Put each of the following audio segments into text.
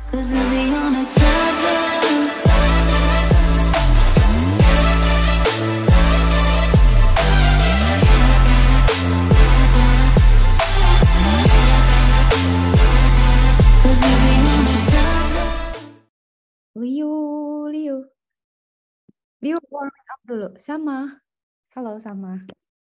'Cause we'll be on a tether. Liu, warming up dulu. Sama. Halo, sama.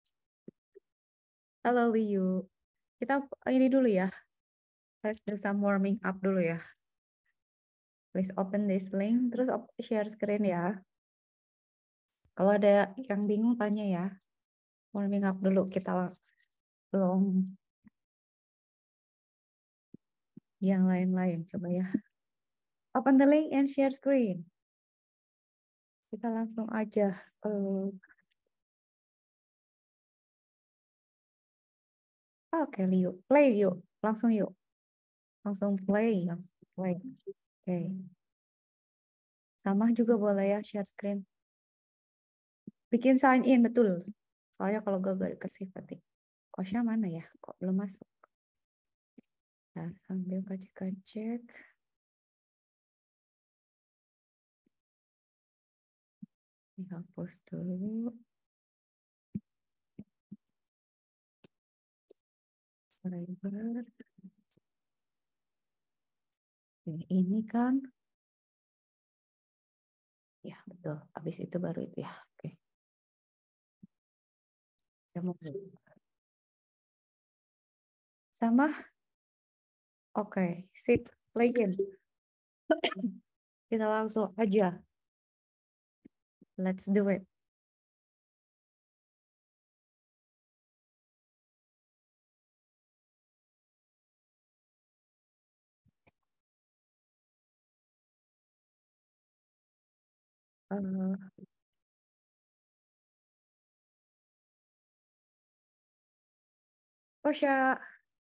Halo, Liu. Kita ini dulu ya. Let's do some warming up dulu ya. Please open this link, terus share screen ya. Kalau ada yang bingung tanya ya. Warming up dulu, kita belum yang lain-lain. Coba ya. Open the link and share screen. Kita langsung aja. Oke, Liu. Play yuk. Langsung yuk. Langsung play. Oke. Sama juga boleh ya share screen. Bikin sign in, betul. Soalnya kalau gagal ke save nanti. Kosnya mana ya? Kok belum masuk? Nah, sambil cek. Dihapus dulu. Driver. Ini kan. Ya, betul. Habis itu baru itu ya. Oke. Sama? Oke, sip. Play game. Kita langsung aja. Let's do it. Kosya.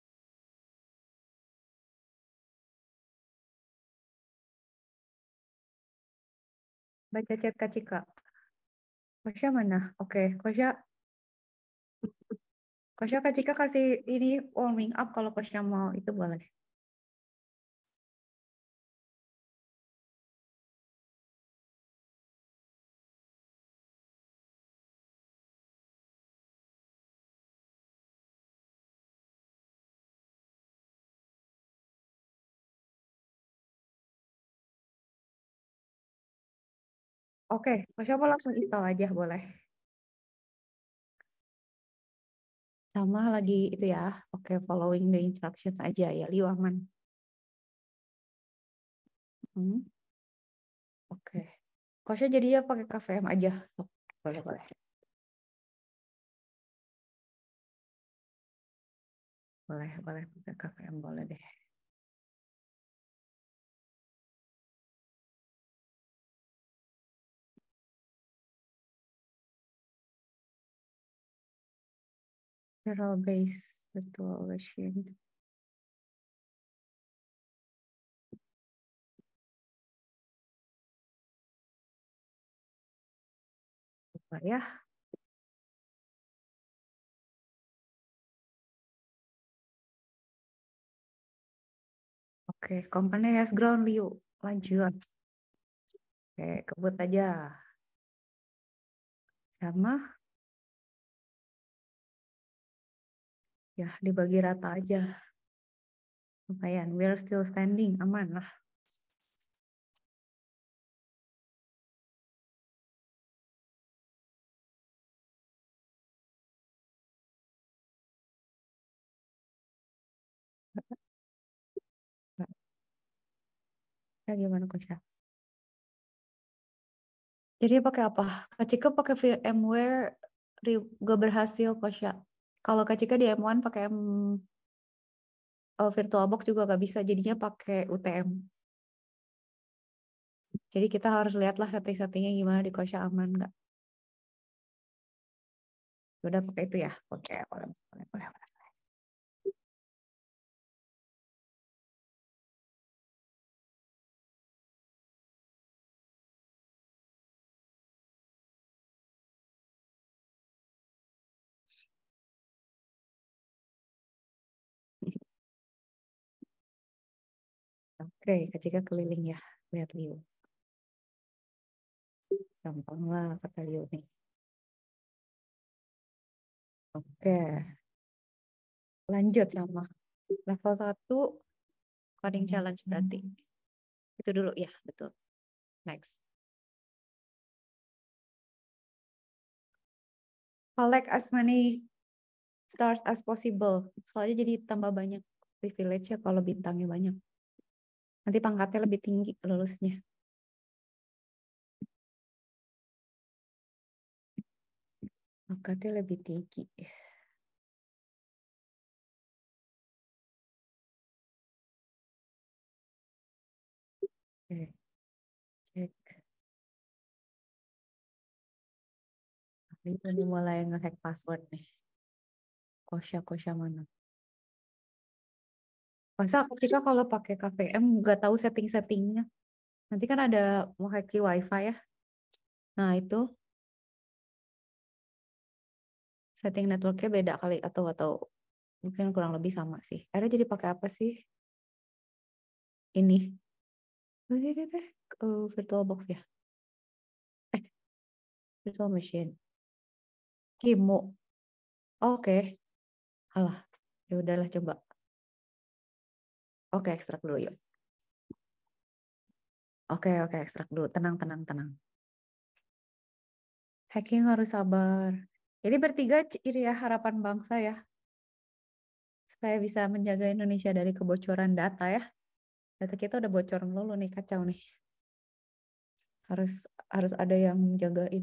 Baca chat Kak Cika. Kosya mana? Oke, Kosya Kak Cika kasih ini warming up kalau Kosya mau itu boleh. Oke, Kosya mau langsung install aja boleh. Sama lagi itu ya. Oke, following the instructions aja ya. Liu aman. Oke. Kosnya jadinya pakai KVM aja. Boleh. Boleh pakai KVM boleh deh. Virtual base virtual machine. Coba ya. Oke, company has grown, Liu. Lanjut. Oke, kebut aja. Sama. Ya, dibagi rata aja. Lumayan, we're still standing. Aman lah. Ya, gimana, Kosya? Jadi pakai apa? Kak Cika pakai VMware gak berhasil, Kosya. Kalau Kak Cika di M1 pakai VirtualBox juga gak bisa, jadinya pakai UTM. Jadi kita harus lihatlah setting-settingnya gimana di Kosya aman nggak. Udah pakai itu ya. Oke, boleh. Oke, Kak Cika keliling ya. Lihat Liu. Gampang lah kata Liu nih. Oke, lanjut sama level 1 coding challenge berarti. Itu dulu ya, betul. Next. Collect as many stars as possible. Soalnya jadi tambah banyak privilege ya kalau bintangnya banyak. Nanti pangkatnya lebih tinggi lulusnya. Pangkatnya lebih tinggi. Oke, cek. Ini udah mulai nge-hack password nih. Kosha mana? Masa jika kalau pakai KVM nggak tahu setting-settingnya. Nanti kan ada mau hack wifi ya. Nah itu setting networknya beda kali atau mungkin kurang lebih sama sih. Akhirnya jadi pakai apa sih? Ini. VirtualBox ya. Virtual machine. Kimo. Oke. Alah. Ya udahlah coba. Oke, ekstrak dulu yuk. Oke, ekstrak dulu. Tenang. Hacking harus sabar. Jadi bertiga ciri ya harapan bangsa ya. Supaya bisa menjaga Indonesia dari kebocoran data ya. Data kita udah bocor melulu nih, kacau nih. Harus ada yang menjagain.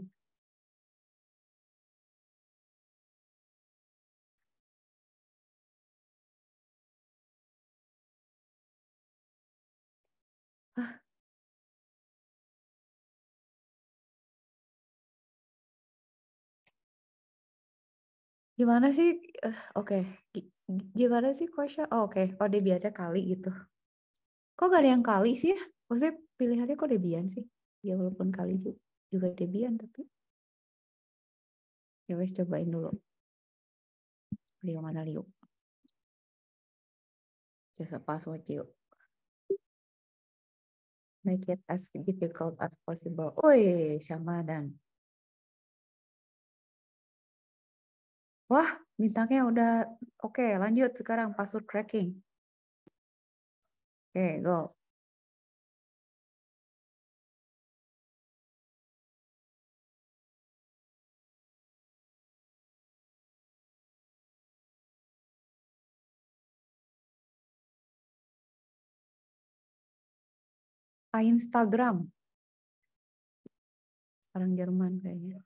Ah, gimana sih? Oke. Gimana sih Kosha? Oh, oke. Oh, Debiannya kali gitu. Kok gak ada yang kali sih ya? Maksudnya pilihannya kok Debian sih? Ya walaupun kali juga Debian tapi. Ya wes cobain dulu. Liu mana Liu? Just a password yuk. Make it as difficult as possible. Wih, sama dan. Wah, bintangnya udah oke. Lanjut sekarang password cracking. Oke, go. Instagram. Orang Jerman kayaknya.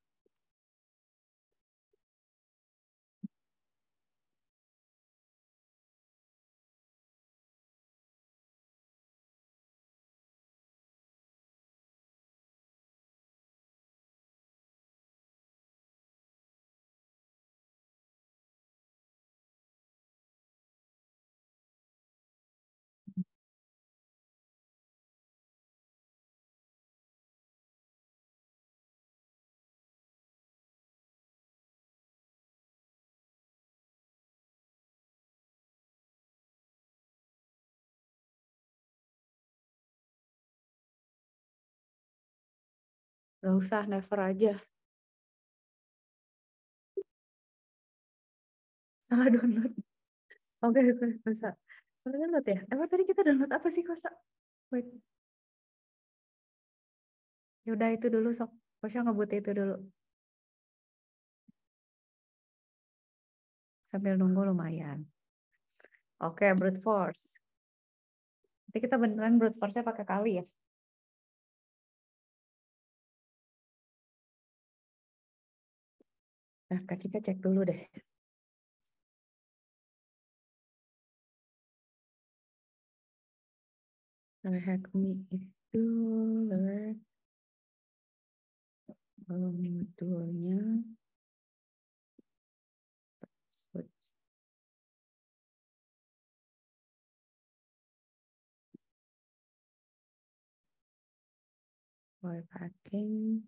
Gak usah, never aja. Salah download. Oke, bisa. Salah download ya? Emang tadi kita download apa sih, Kosa? Wait. Yaudah itu dulu, sok. Kosa ngebut itu dulu. Sambil nunggu lumayan. Oke, brute force. Nanti kita beneran brute force-nya pakai kali ya. Nah, Kak Cika cek dulu deh. Hack me itu alert. Modulnya switch. Wire hacking.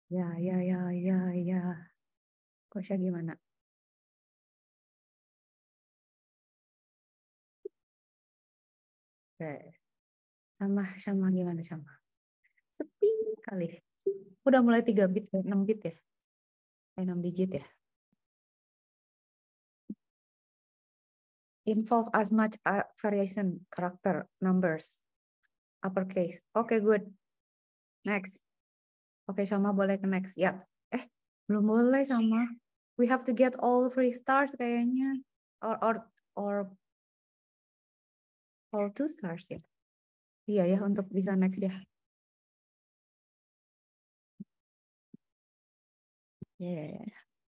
Ya. Kosya gimana? Oke. Sama gimana sama? Sepi kali. Udah mulai 3 bit, 6 bit ya? 6 digit ya? Involve as much variation, character, numbers, uppercase. Oke, good. Next. Oke, sama boleh ke next. Ya. Belum boleh sama. We have to get all 3 stars kayaknya. Or all 2 stars ya. Iya ya, untuk bisa next ya. Yeah.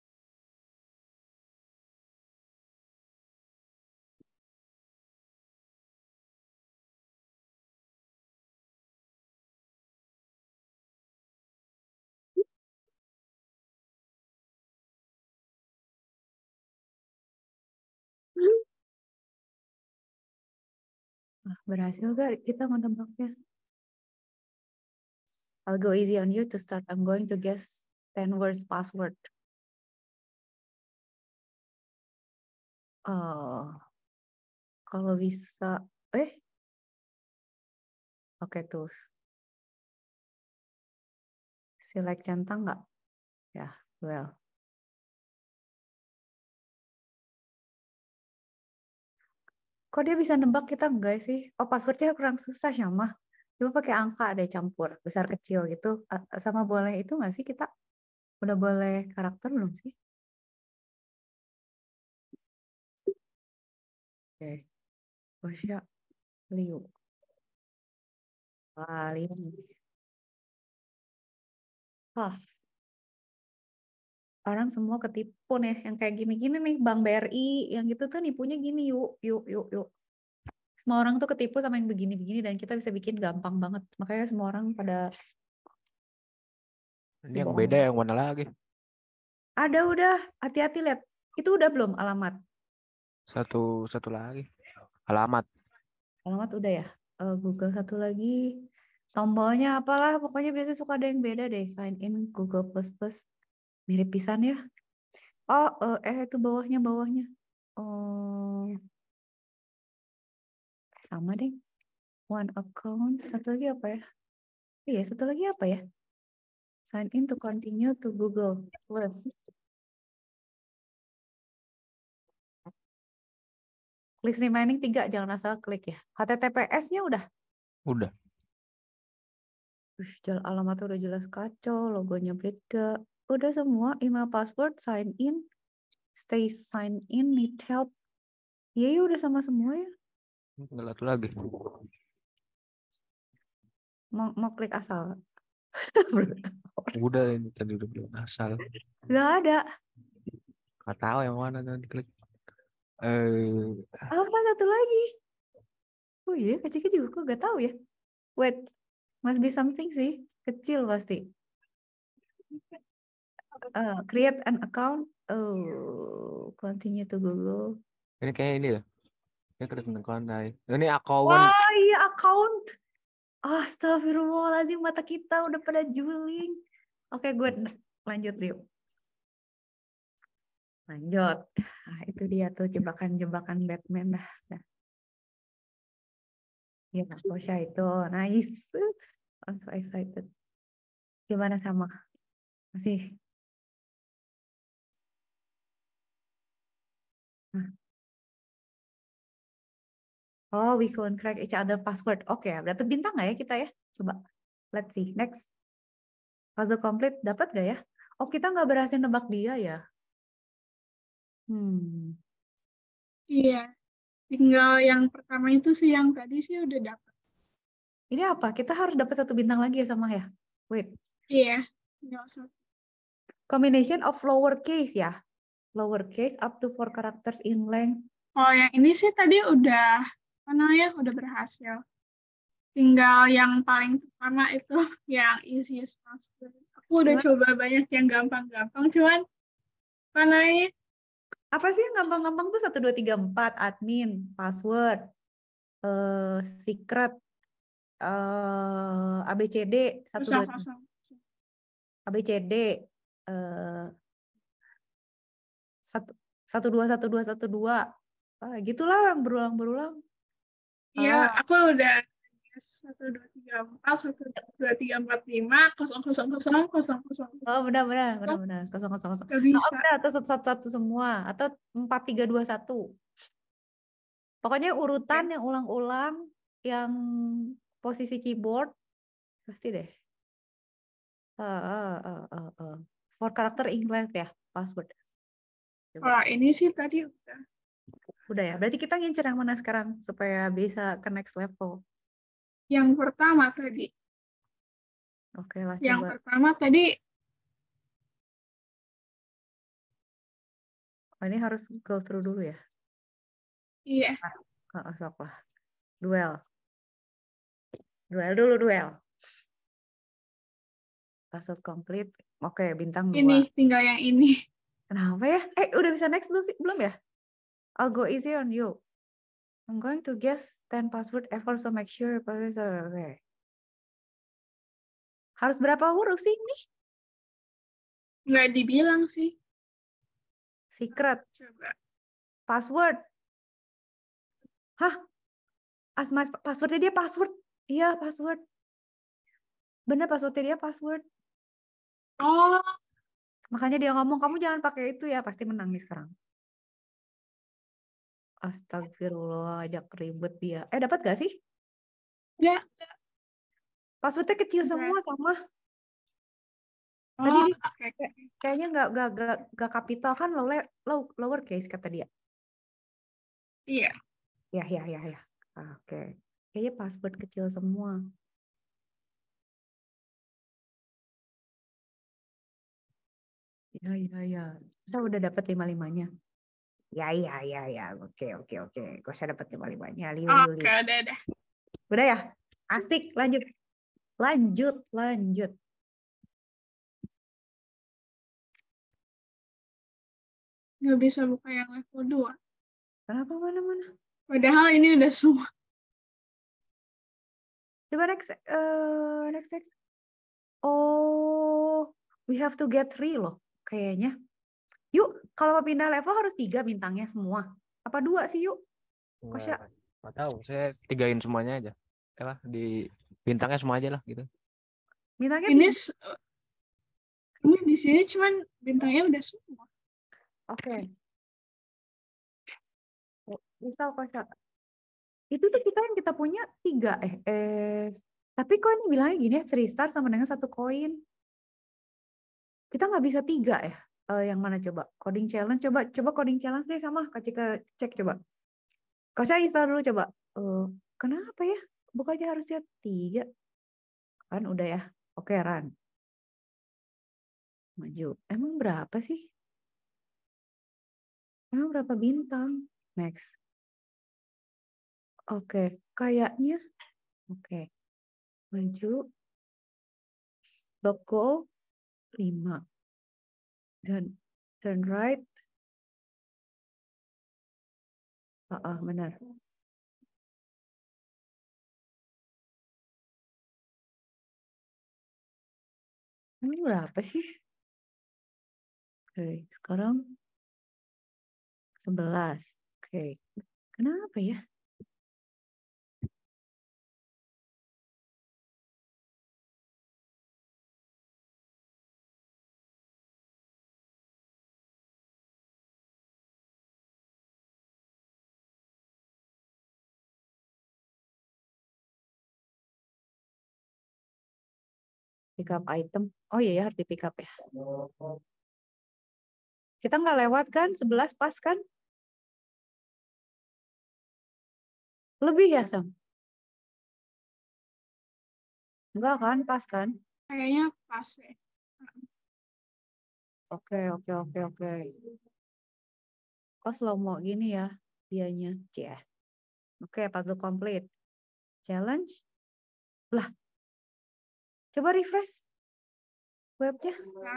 Berhasil gak kita menebaknya? I'll go easy on you to start. I'm going to guess 10 words password. Kalau bisa, oke tuh. Select centang nggak? Ya, well. Kok dia bisa nebak kita enggak sih? Oh, passwordnya kurang susah sama. Coba pakai angka deh campur, besar kecil gitu. Sama boleh itu nggak sih kita? Udah boleh karakter belum sih? Oke. Kosya, Liu. Wah, Liu. Wah, orang semua ketipu nih. Yang kayak gini-gini nih, Bank BRI. Yang gitu tuh nipunya gini, yuk. Semua orang tuh ketipu sama yang begini-begini dan kita bisa bikin gampang banget. Makanya semua orang pada Ini yang bohong. beda yang mana lagi? Ada udah, hati-hati lihat. Itu udah belum alamat? Satu lagi. Alamat. Alamat udah ya. Google satu lagi. Tombolnya apalah, pokoknya biasa suka ada yang beda deh. Sign in Google Plus. Mirip pisan ya. Oh, itu bawahnya. Oh, sama deh. One account. Satu lagi apa ya? Iya, satu lagi apa ya? Sign in to continue to Google Plus. Klik remaining 3, jangan asal klik ya. HTTPS-nya udah. Udah. Alamatnya udah jelas kacau, logonya beda. Udah semua, email, password, sign in, stay sign in, need help. Iya, udah sama semua ya. Tinggal satu lagi. Mau klik asal. Udah ini tadi udah bilang asal. Gak ada. Gak tahu yang mana nanti klik. Apa satu lagi? Oh iya, kecil juga kok gak tahu ya. Wait, must be something sih. Kecil pasti. Create an account. Oh, continue to Google. Ini kayak ini lah. Ini kedengeran kontai. Ini account. Wah, iya account. Astagfirullahaladzim, mata kita udah pada juling. Oke, gue lanjut yuk. Lanjut. Itu dia tuh jebakan-jebakan Batman dah. Ya, Kosya itu nice. I'm so excited. Gimana sama? Masih? Oh, we can crack each other password. Oke, berarti bintang nggak ya kita ya? Coba. Let's see. Next. Puzzle complete. Dapat nggak ya? Oh, kita nggak berhasil nebak dia ya? Iya, tinggal yang pertama itu sih yang tadi sih udah dapat. Ini apa? Kita harus dapat 1 bintang lagi ya sama ya? Wait. Iya, tinggal 1. Combination of lowercase ya? Lowercase up to 4 characters in length. Oh, yang ini sih tadi udah udah berhasil. Tinggal yang paling pertama itu yang easiest password. Aku udah coba banyak yang gampang-gampang, cuman apa sih yang gampang-gampang tuh 1, 2, 3, 4 admin, password, secret, ABCD 1, 2, 3. ABCD satu dua satu dua satu dua gitulah yang berulang-berulang. Iya, aku udah 1 2 3 4 5 0 0 0 0 0 0. Oh benar. Kosong. Gak Nah, bisa. udah atau satu semua atau 4 3 2 1. Pokoknya urutan yang ulang-ulang, yang posisi keyboard pasti deh. For character English ya, password. Kalau ini sih tadi udah. Udah ya. Berarti kita ngincer yang mana sekarang supaya bisa ke next level. Yang pertama tadi. Oke lah, Yang coba. pertama tadi. Oh, ini harus go through dulu ya. Iya. Sok lah. Duel dulu. Password complete. Oke, bintang 2. Ini tinggal yang ini. Kenapa ya? Udah bisa next belum sih? Belum ya? I'll go easy on you. I'm going to guess 10 password ever, so make sure. Okay. Harus berapa huruf sih ini? Nggak dibilang sih. Secret. Coba. Password. Hah? Passwordnya dia password. Iya, password. Bener, passwordnya dia password. Oh. Makanya dia ngomong, kamu jangan pakai itu ya. Pasti menang nih sekarang. Astagfirullah, ajak ribet dia. Dapat gak sih? Ya. Passwordnya kecil semua sama. Oh, Tadi dia okay. kayaknya nggak kapital kan, lower case kata dia. Iya. Ya. Oke. Kayaknya password kecil semua. Ya. Saya udah dapat 5-5-nya. Ya. Oke. Kok saya dapat 5-5-nya. Oke, udah. Udah ya? Asik, lanjut. Nggak bisa buka yang level 2. Kenapa mana? Padahal ini udah semua. Coba next. Oh, we have to get 3 loh, kayaknya. Yuk, kalau mau pindah level harus 3 bintangnya semua. Apa 2 sih, yuk? Nggak tahu, saya 3-in semuanya aja. Di bintangnya semua aja lah gitu. Bintangnya Ini di sini cuman bintangnya udah semua. Oke. Bisa Kosha. Itu tuh kita punya 3 tapi kok ini bilangnya gini ya, 3 star sama dengan 1 koin. Kita nggak bisa 3 ya. Yang mana coba? Coding challenge, coba coding challenge deh sama Kak Cika, cek coba. Kosha install dulu coba. Kenapa ya? Bukannya harusnya 3. Kan udah ya. Oke, run. Maju. Emang berapa sih? Emang berapa bintang? Next. Oke, kayaknya. Oke. Maju. Logo 5. Dan turn right. Benar. Ini berapa sih? Oke, sekarang 11. Oke. Kenapa ya? Pick up item. Oh iya, harus di pick up ya. Kita nggak lewat kan? 11 pas kan? Lebih ya, Sam? Enggak kan? Pas kan? Kayaknya pas ya. Oke. Kok slow mo gini ya dianya? Oke, puzzle complete. Challenge. Lah. Coba refresh webnya.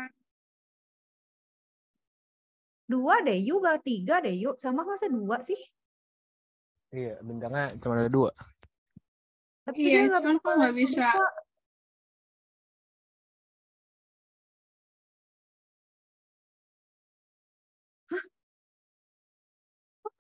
2 deh yuk, gak 3 deh yuk. Sama masa 2 sih? Iya, bintangnya cuma ada 2. Tapi Iya, dia cuman kok nggak bisa.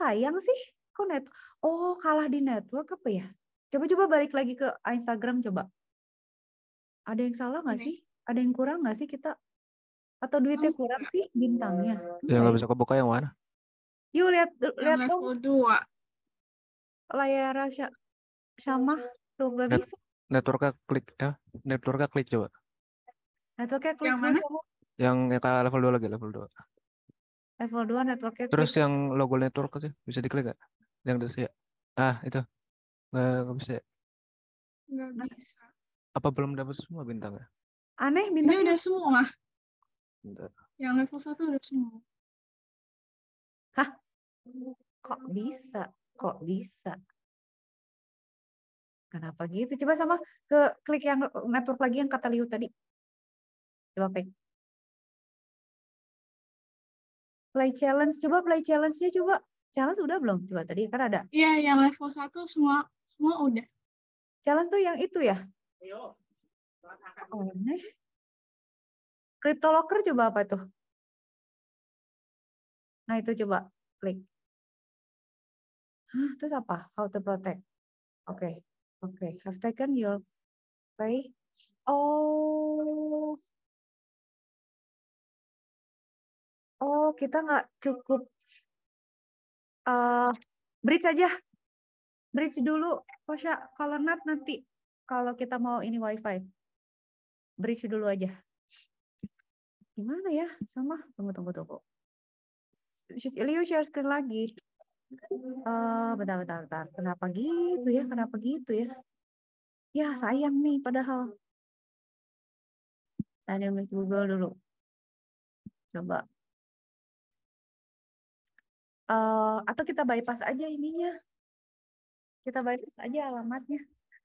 sayang sih? Kok Oh, kalah di network apa ya? Coba balik lagi ke Instagram coba. Ada yang salah nggak Ini. sih? Ada yang kurang nggak sih kita? Atau duitnya Oh, kurang sih bintangnya? Yang nggak Enggak bisa kebuka yang mana? ya? Yuk yang lihat dong level 2. layar Syamah tuh nggak Net bisa. networknya klik ya. Networknya klik coba. Networknya klik Yang dulu mana? kamu. Yang kayak level 2 lagi, level 2. Level 2 networknya Terus klik. yang logo network sih bisa diklik gak? Yang di ya. Itu nggak bisa ya? Nggak bisa. Apa belum dapat semua bintangnya? Aneh Ini bintangnya. udah semua. Bentar. Yang level 1 udah semua. Hah? Kok bisa? Kok bisa? Kenapa gitu? Coba sama klik yang network lagi yang kata Liu tadi. Coba klik. Play challenge. Coba play challenge-nya coba. Challenge udah belum? Coba tadi kan ada. Iya, yang level 1 semua udah. Challenge tuh yang itu ya? Aneh. CryptoLocker coba apa tuh? Nah itu coba klik. Hah, terus apa? How to protect. Oke. Oke. Have taken your pay. Oh. Oh, kita nggak cukup bridge aja. Bridge dulu. Kosya, kalau nanti kalau kita mau ini wifi. Bridge dulu aja. Gimana ya? Sama. Tunggu. Liu share screen lagi. Bentar. Kenapa gitu ya? Ya, sayang nih padahal. Sign in with Google dulu. Coba. Atau kita bypass aja ininya. Kita bypass aja alamatnya.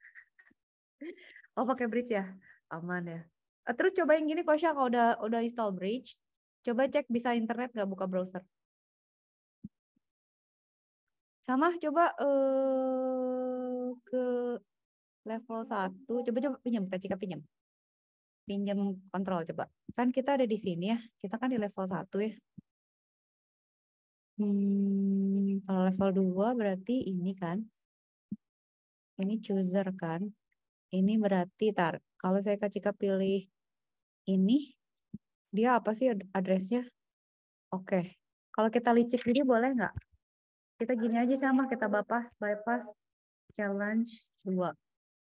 Oh, pakai bridge ya? Aman ya. Terus cobain gini Kosya, kalau udah install bridge, coba cek bisa internet nggak buka browser. Sama coba ke level 1, coba pinjam, Kak pinjam. Pinjam kontrol coba. Kan kita ada di sini ya. Kita kan di level 1 ya. Kalau level 2 berarti ini kan. Ini chooser kan. Ini berarti kalau saya Kak pilih ini, dia apa sih addressnya? Oke. Kalau kita licik ini boleh nggak? Kita gini aja sama, kita bypass challenge 2.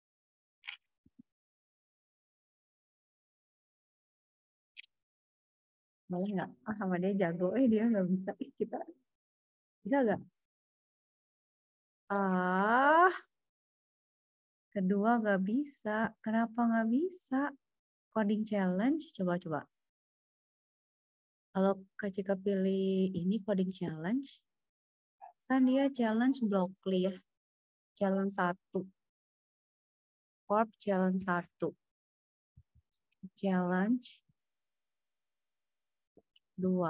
Boleh nggak? Sama dia jago, dia nggak bisa. Kita bisa nggak? Kedua nggak bisa. Kenapa nggak bisa? Coding challenge, coba. Kalau Kak Cika pilih ini coding challenge, kan dia challenge Blockly ya. Challenge 1. Corp challenge 1. Challenge 2.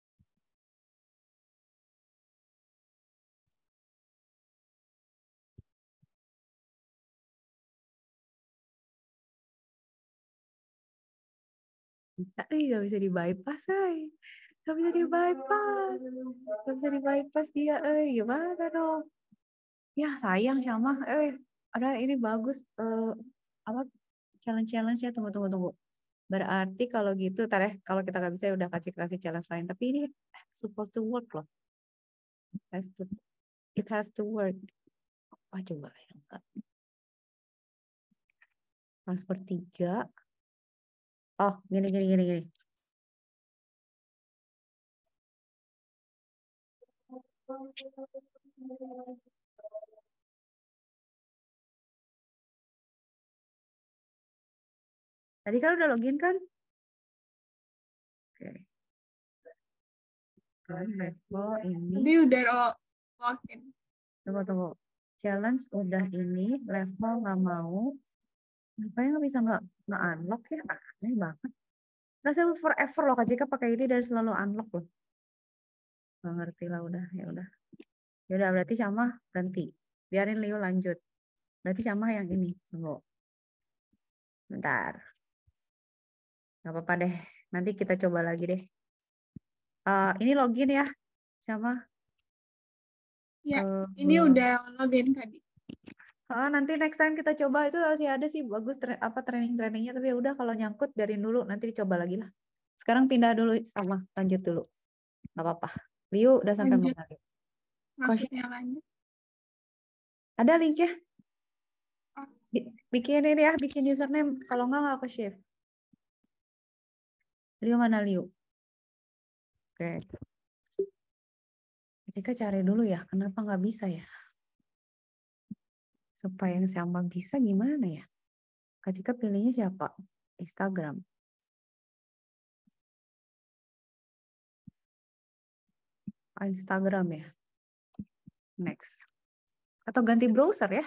Bisa, nggak bisa di bypass, nggak bisa di bypass dia, gimana dong? Ya sayang sama, ada ini bagus, apa challenge-nya tunggu. Berarti kalau gitu, kalau kita nggak bisa udah kasih challenge lain. Tapi ini supposed to work loh. It has to work. Apa coba yang enggak? Transfer 3. Oh, gini. Tadi kan udah login kan? Oke. Kan level ini. Tadi udah login. Tunggu. Challenge udah ini, level nggak mau. Ngapain nggak bisa nggak unlock ya? Aneh banget. Rasanya forever loh Kak Jika pakai ini dan selalu unlock loh. Gak ngerti lah udah, ya udah. Ya udah berarti sama ganti. Biarin Leo lanjut. Berarti sama yang ini. Tunggu. Bentar. Gak apa-apa deh. Nanti kita coba lagi deh. Ini login ya. Sama. Ya, Eh, ini udah login tadi. nanti next time kita coba itu masih ada sih bagus training-trainingnya, tapi ya udah kalau nyangkut biarin dulu, nanti dicoba lagi lah. Sekarang pindah dulu sama lanjut dulu. Nggak apa-apa. Liu udah sampai Lanjut, mana? Liu? maksudnya lanjut. Ada linknya? Oh, Bikin ini ya, bikin username. Kalau nggak aku share. Liu mana Liu? Oke. Jika cari dulu ya, kenapa nggak bisa ya? Supaya yang sama bisa gimana ya? Kak Cika pilihnya siapa? Instagram. Instagram ya. Next. Atau ganti browser ya?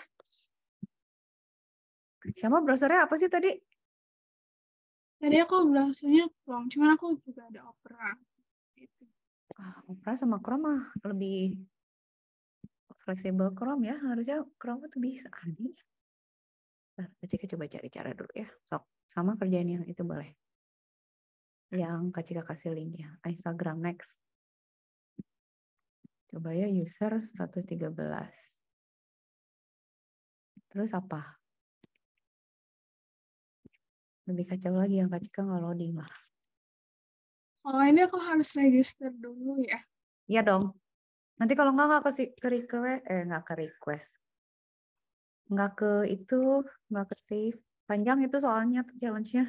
Siapa browsernya apa sih tadi? tadi aku browsernya Chrome, cuman aku juga ada Opera. Gitu. Opera sama Chrome mah lebih fleksibel Chrome ya. Harusnya Chrome itu bisa. Aneh. Ntar, Kak Cika coba cari cara dulu ya. Sok, sama kerjaan yang itu boleh. Yang Kak Cika kasih linknya. Instagram next. Coba ya user 113. Terus apa? Lebih kacau lagi yang Kak Cika nggak loading lah. Kalau ini aku harus register dulu ya. Iya dong. Nanti kalau nggak ke request, nggak ke request. Nggak ke itu, nggak ke save. Panjang itu soalnya tuh challenge-nya.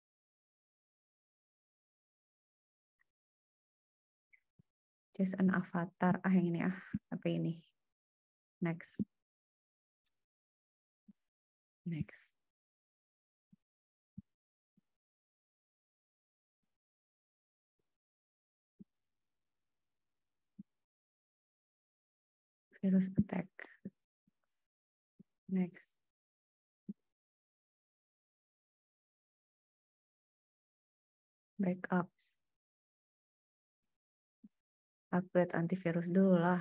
Just an avatar. Yang ini Tapi ini. Next. Next. Virus attack. Next. Backup. Upgrade antivirus dulu lah.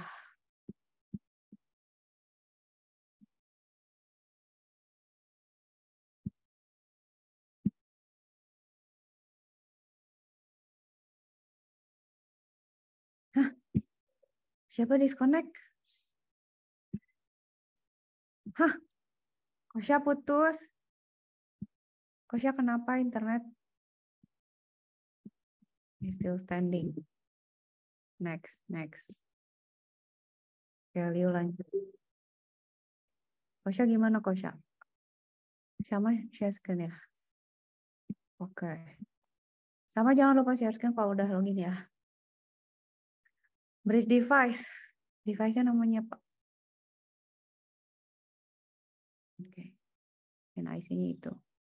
Hah? Siapa disconnect? Hah? Kosya putus. Kosya kenapa internet? He's still standing. Next. Liu lanjut. Kosya gimana Kosya? Sama share screen ya? Oke. Sama jangan lupa share screen kalau udah login ya. Bridge device. Device-nya namanya apa? Oke. Dan IC-nya itu.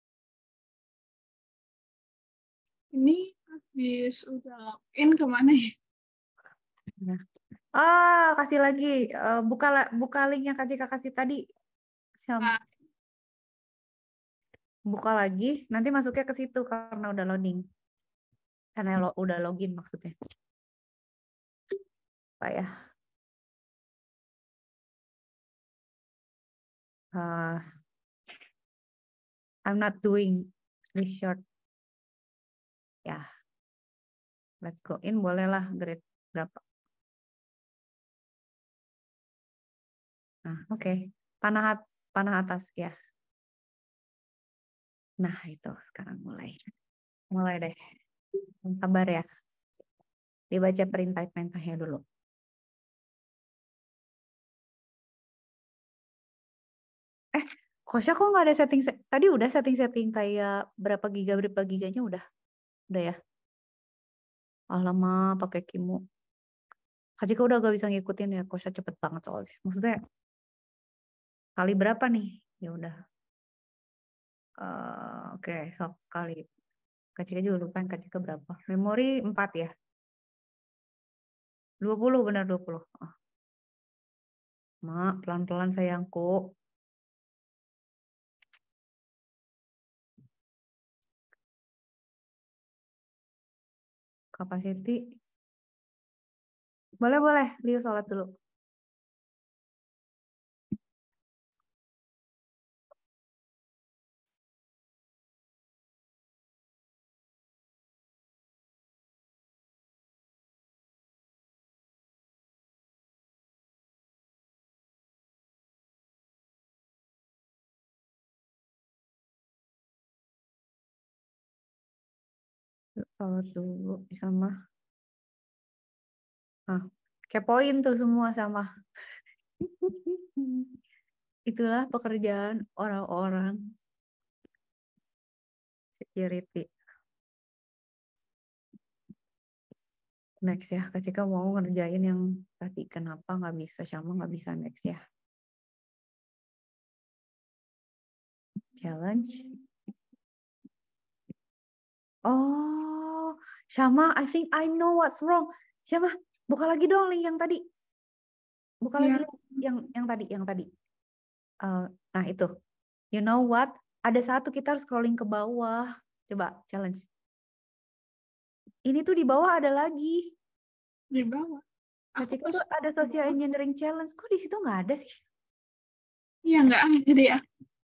Ini habis udah login kemana ya? Nah. Kasih lagi. Buka link yang Kak Cika kasih tadi. Nah, Buka lagi. Nanti masuknya ke situ karena udah loading. Karena udah login maksudnya. Pak ya. I'm not doing this short. Ya. Let's go in. Bolehlah grade berapa. Nah, oke. Panah atas ya. Nah, itu sekarang mulai. Mulai deh. Sabar ya. Dibaca perintah-perintahnya dulu. Kosya kok nggak ada setting? Tadi udah setting kayak berapa giganya udah ya. Alamak, pakai Kimu. Kak Cika udah gak bisa ngikutin ya. Kosya cepet banget soalnya. Maksudnya kali berapa nih? Ya udah. Oke, sok kali. Kak Cika juga lupa Kak Cika berapa. Memori 4 ya. 20 benar 20. Mak, pelan-pelan sayangku. Capacity. Boleh. Liu sholat dulu. Salut dulu sama. Kepoin tuh semua sama. Itulah pekerjaan orang-orang security. Next ya, ketika mau ngerjain yang tadi kenapa nggak bisa sama nggak bisa next ya. Challenge. Oh, Syama, I think I know what's wrong. Syama, buka lagi dong link yang tadi. Buka lagi yang tadi. Nah itu. You know what? Ada satu kita harus scrolling ke bawah. Coba challenge. Ini tuh di bawah ada lagi. Di bawah. Kak Cika tuh ada social engineering challenge. Kok di situ nggak ada sih? Iya, nggak ada ya.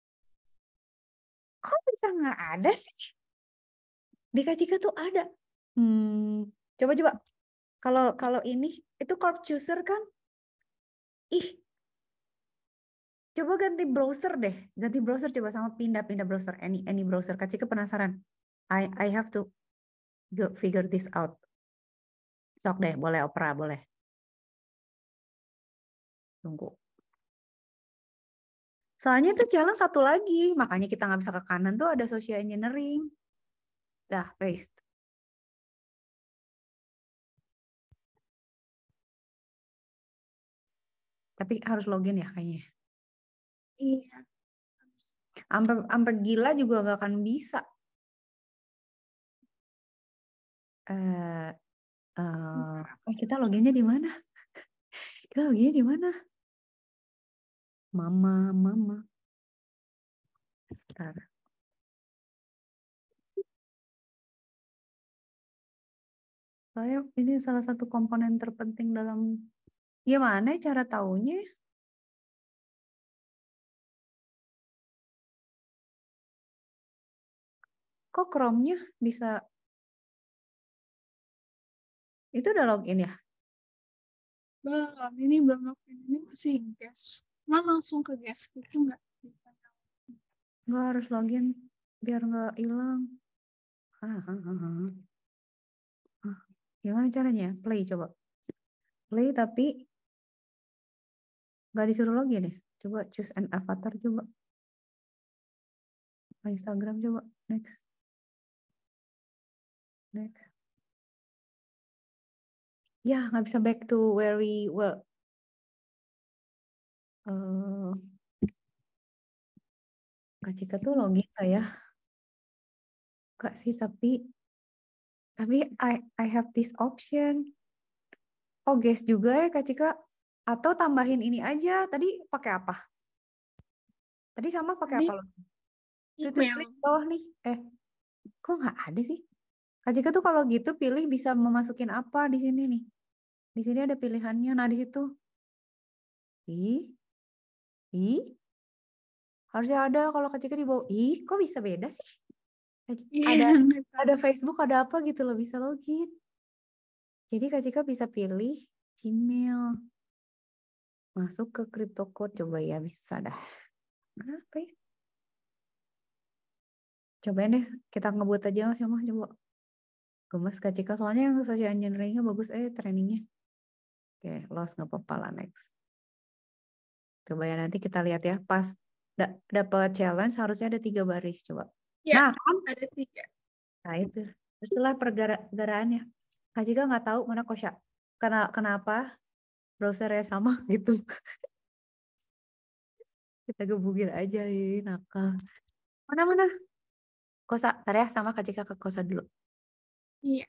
Kok bisa nggak ada sih? Di Kak Cika tuh ada. Coba. Kalau ini itu corp chooser kan? Ih, coba ganti browser deh. Ganti browser coba sama pindah browser. Any browser. Kak Cika penasaran. I have to figure this out. Sok deh, boleh Opera, boleh. Tunggu. Soalnya itu challenge satu lagi. Makanya kita nggak bisa ke kanan tuh ada social engineering. Dah, paste. Tapi harus login ya kayaknya. Iya. Sampai gila juga gak akan bisa. Kita loginnya di mana? Kita loginnya di mana? Mama. Bentar. Saya ini salah satu komponen terpenting dalam gimana cara taunya? Kok Chrome-nya bisa itu udah login ya? Belum, ini belum login. Ini masih gas. Cuma langsung ke gas itu nggak bisa. Nggak harus login biar nggak hilang. Gimana caranya? Play coba. Play tapi nggak disuruh login ya? Coba choose an avatar coba. Instagram coba. Next. Ya, nggak bisa back to where we were. Kak Cika tuh login nggak ya? Enggak sih, tapi I have this option. Oh, guys juga ya Kak Cika. Atau tambahin ini aja. Tadi pakai apa? Tadi sama pakai apa? Itu Email. klik bawah nih. Kok nggak ada sih? Kak Cika tuh kalau gitu pilih bisa memasukin apa di sini nih. Di sini ada pilihannya. Nah, di situ. Harusnya ada kalau Kak Cika di bawah. Kok bisa beda sih? Ada Facebook, ada apa gitu loh, bisa login. Jadi Kak Cika bisa pilih Gmail. Masuk ke CryptoCode. Coba ya, bisa dah. Kenapa ya? Cobain deh, kita ngebut aja sama coba. Gemes Kak Cika, soalnya yang social engineering-nya bagus, trainingnya. Oke, lost nggak apa-apa lah, next. Coba ya, nanti kita lihat ya, pas dapat challenge harusnya ada 3 baris, coba. Ya, nah, kan? ada 3. Nah, itu. Itulah pergeraannya. Kak Cika nggak tahu mana Kosya. Kenapa browsernya sama gitu. Kita gebugin aja, nakal. Mana? Kosa, ntar ya sama Kak Cika ke Kosa dulu. Iya.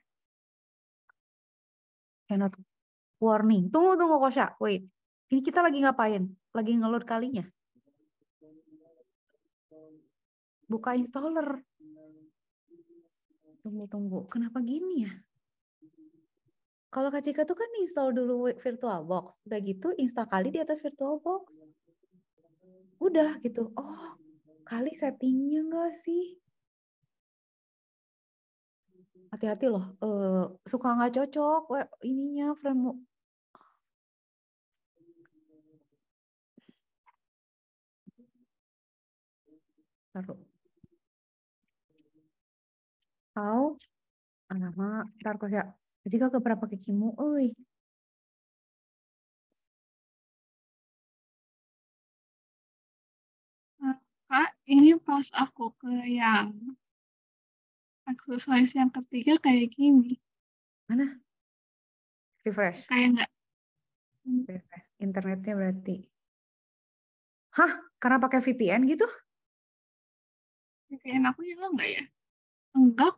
Cannot warning. Tunggu Kosya, wait. Ini kita lagi ngapain? Lagi ngeload kalinya. Buka installer. Tunggu. Kenapa gini ya? Kalau Kak Cika tuh kan install dulu VirtualBox. Udah gitu install kali di atas VirtualBox. Udah gitu. Oh, kali settingnya enggak sih? Hati-hati loh. Suka nggak cocok ininya frame. Taruh. How Alamak, ntar kok ya. Jika keberapa kekimu, euy. Nah, Kak, ini pas aku ke yang exercise yang ketiga kayak gini. Mana? Refresh. Kayak nggak, Refresh. Internetnya berarti. Hah? Karena pakai VPN gitu? VPN aku nyala nggak ya? Enggak.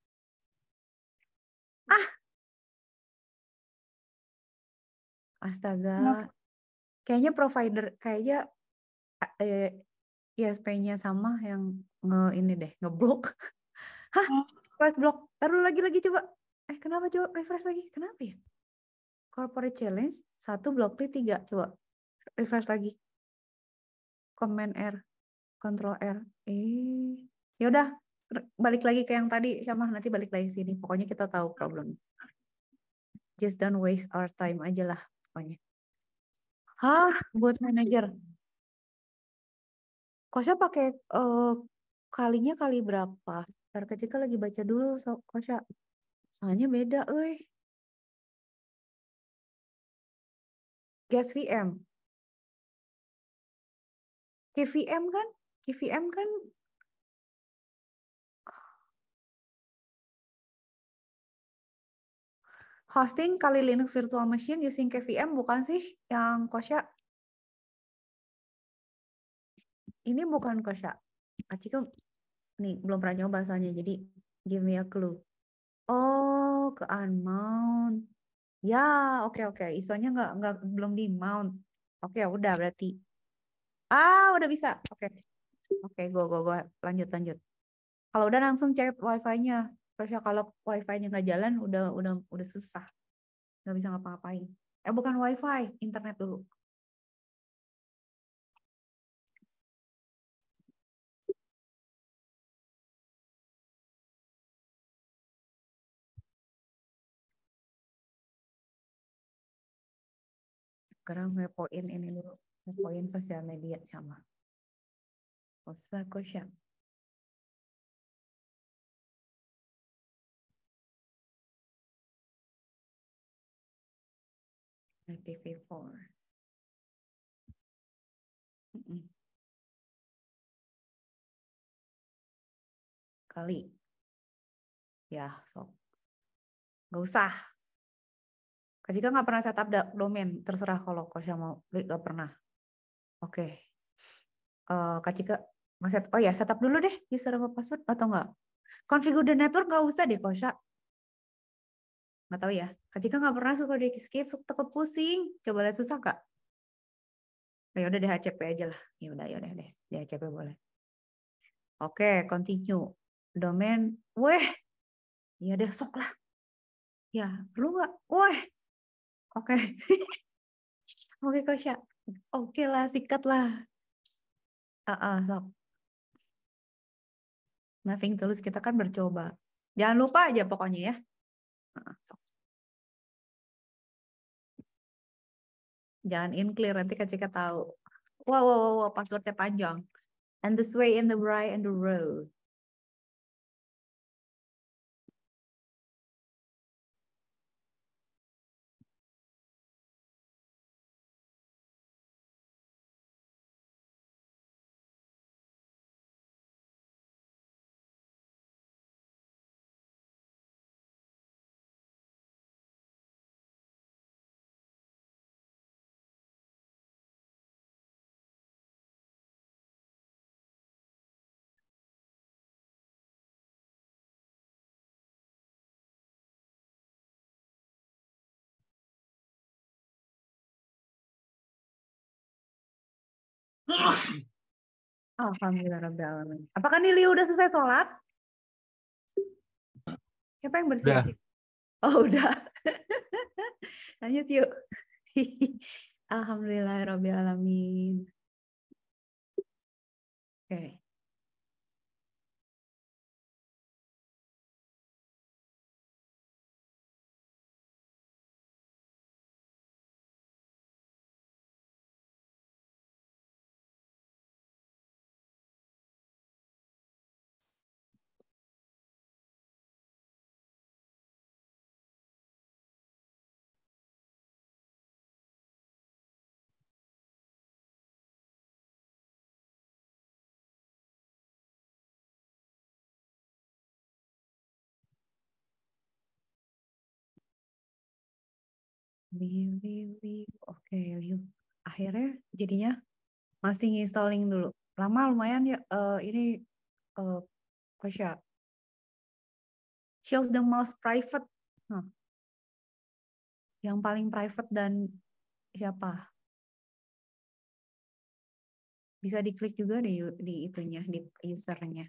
Astaga. Enggak. Kayaknya provider, kayaknya eh, ISP-nya sama yang ini deh, ngeblok. Hah? Oh, Flash block. Taruh lagi coba. Kenapa coba refresh lagi? Kenapa ya? Corporate challenge 1 block 3 coba. Refresh lagi. Command R, Control R. Ya udah, balik lagi ke yang tadi sama nanti balik lagi sini. Pokoknya kita tahu problem. Just don't waste our time aja lah pokoknya. Hah, buat manager. Kosnya pakai kalinya kali berapa? Ntar kecil lagi baca dulu Kosya. Soalnya beda, Gas VM. KVM kan? KVM kan hosting kali Linux virtual machine using KVM bukan sih yang Kosya? Ini bukan Kosya. Aciko nih belum pernah nyoba soalnya jadi give me a clue. Oh, ke unmount. Ya, oke. ISO-nya nggak belum di mount. Oke, udah berarti. Udah bisa. Oke, go. Lanjut. Kalau udah langsung cek wifi-nya. Terus kalau wifi-nya nggak jalan, udah susah. Nggak bisa ngapa-ngapain. Bukan wifi, internet dulu. Sekarang ngepoin ini dulu. Ngepoin sosial media sama. Kosya. IPv4. Kali. Ya, sok. Nggak usah. Kak Cika nggak pernah setup domain. Terserah kalau Kosya mau. Nggak pernah. Oke. Kak Cika oh ya, setup dulu deh user sama password atau enggak? Configure the network nggak usah deh Kosya. Nggak tahu ya. Kak Cika nggak pernah suka di skip, suka takut pusing. Coba lihat susah Kak. Ya udah DHCP aja lah. Ya udah deh. DHCP boleh. Oke, continue. Domain. Weh. Ya deh sok lah. Ya, perlu nggak? Weh. Oke. Oke Kosya. Oke lah, sikat lah. Sok. Nothing tulus kita kan bercoba. Jangan lupa aja pokoknya ya. Sok. Jangan in clear nanti Kak Cika tahu. Wow, passwordnya panjang. And the sway in the bright and the road. Alhamdulillah Rabbil Alamin. Apakah Nili udah selesai sholat? Siapa yang Udah. bersiap? Oh udah. Lanjut yuk. Alhamdulillah Rabbil Alamin. Oke. Liu. Oke, Liu. Akhirnya jadinya masih installing dulu. Lama lumayan ya. Ini Kosha. Shows the most private. Hah, yang paling private dan siapa? Bisa diklik juga di itunya, di usernya.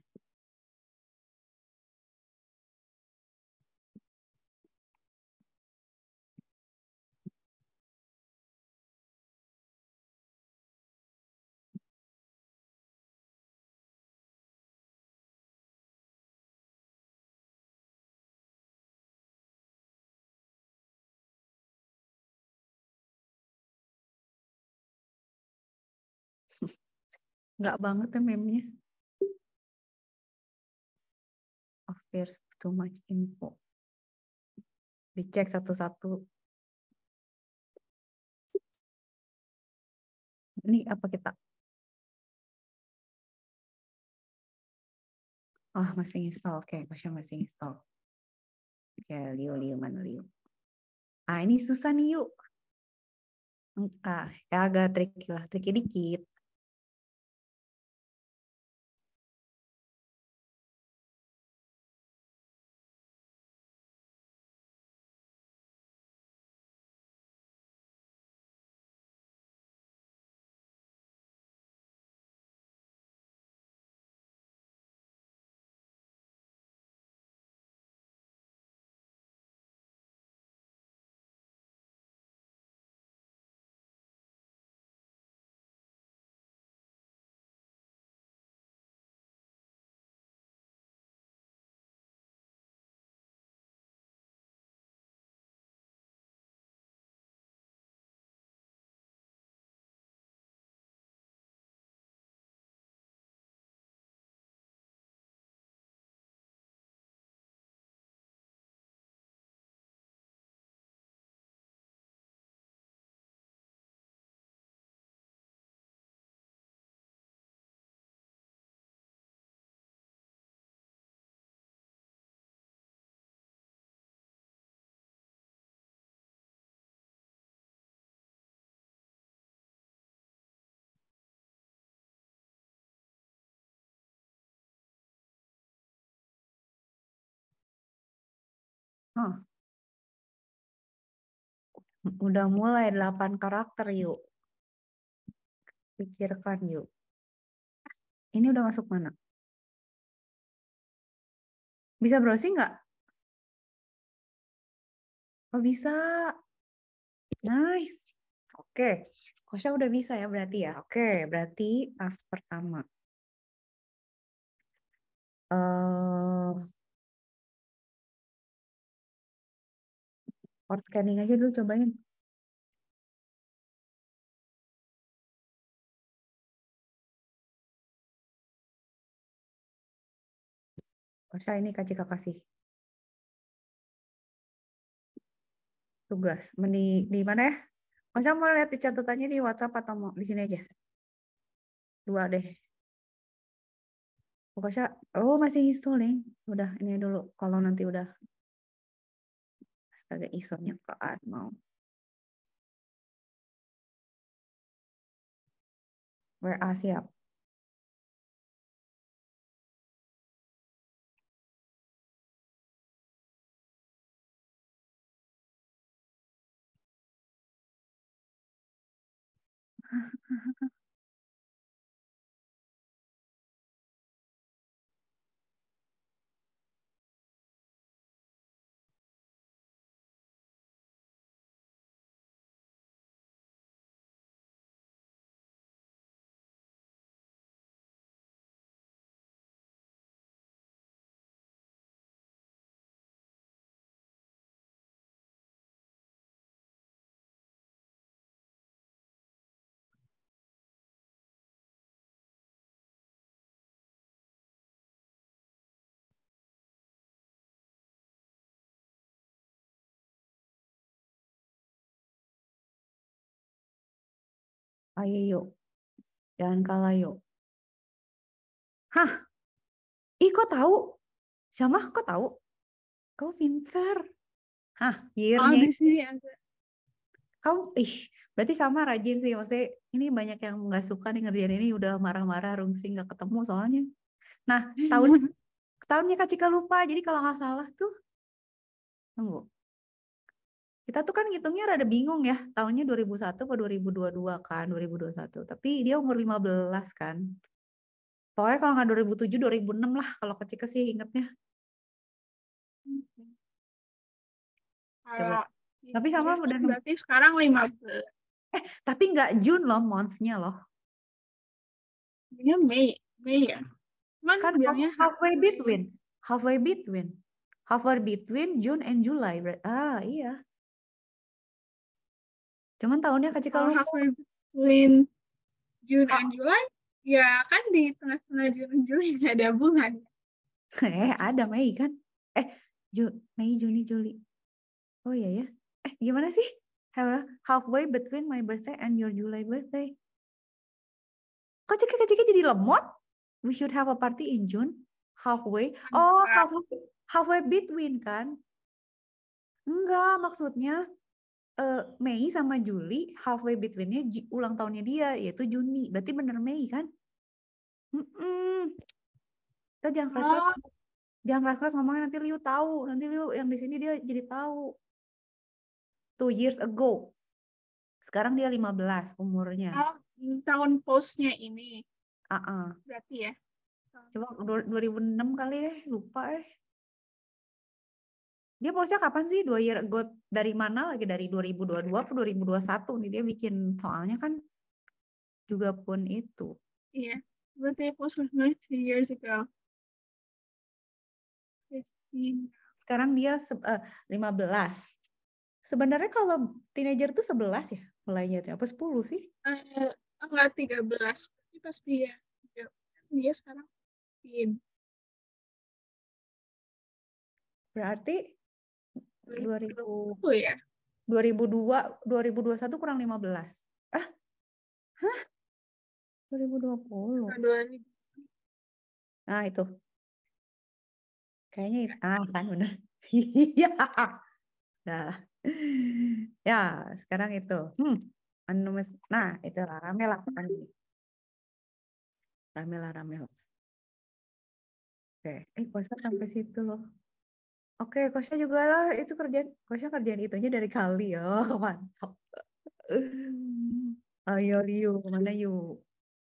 Nggak banget ya meme-nya. Of there's too much info. Dicek satu-satu. Ini apa kita? Oh, masih install. Oke, masih install. Oke, Liu, mana Liu? Ah, ini susah nih, yuk. Ya agak tricky lah. Tricky dikit. Oh, udah mulai 8 karakter, yuk. Pikirkan, yuk. Ini udah masuk mana? Bisa browsing nggak? Oh, bisa. Nice. Oke. Kosha udah bisa ya berarti ya. Oke, berarti tas pertama. Port scanning aja dulu cobain. Kosha ini Kak kasih tugas. Di mana ya? Kosha mau lihat di catatannya di WhatsApp atau mau di sini aja? Dua deh. Kosha, oh masih installing. Udah ini dulu. Kalau nanti udah astaga isomnya kead mau. WA siap. Ayo yuk. Jangan kalah yuk. Hah? Ih kok tahu? Syamah kok tahu? Kau pintar. Hah, Oh, yearnya di sini ada. berarti sama rajin sih. Maksudnya ini banyak yang nggak suka nih ngerjain ini, udah marah-marah, rungsing nggak ketemu soalnya. Nah, tahunnya Kak Cika lupa. Jadi kalau nggak salah tuh, tunggu. Kita tuh kan ngitungnya rada bingung ya. Tahunnya 2001 atau 2022 kan, 2021. Tapi dia umur 15 kan. Pokoknya kalau nggak 2007, 2006 lah kalau Kak Cika sih ingetnya. Coba. Kalau Tapi sama dilihat udah berarti sekarang 15. tapi nggak June loh, month-nya loh. Ini Mei ya. Cuman Kan bilangnya halfway between June and July. Iya. Cuman tahunnya Kak Cika kalau lupa. halfway between June and July, ya kan di tengah-tengah June and July nggak ada bulan. Ada Mei kan? Mei, Juni, Juli. Oh iya ya. Gimana sih? Halfway between my birthday and your July birthday. Kok Kak Cika jadi lemot? We should have a party in June. Halfway. Oh, halfway between kan? Enggak, maksudnya Mei sama Juli, halfway between-nya ulang tahunnya dia, yaitu Juni. Berarti bener Mei kan? Kita jangan keras-keras ngomongnya, nanti Liu tahu. Nanti Liu yang di sini dia jadi tahu. 2 years ago. Sekarang dia 15 umurnya. Tahun postnya ini. Berarti ya. Coba 2006 kali deh, lupa . Dia postnya kapan sih? 2 year ago dari mana lagi? Dari 2022 atau 2021 nih dia bikin soalnya kan juga pun itu. Iya, berarti post 2 years ago. 15. Sekarang dia 15. Sebenarnya kalau teenager tuh 11 ya mulainya tuh, apa 10 sih? Enggak 13. Ini pasti ya. Dia sekarang 15. Berarti 2000 ya? 2021 kurang 15. 2020. Nah, itu. Kayaknya itu. Kan bener. Iya. Nah. Ya, sekarang itu. Nah, itu lah. Rame lah. Rame lah. Oke. Kosa sampai situ loh. Oke, Kosha juga lah. Itu Kosha kerjaan itunya dari kali ya. Mantap. Ayo, Liu. Kemana yuk?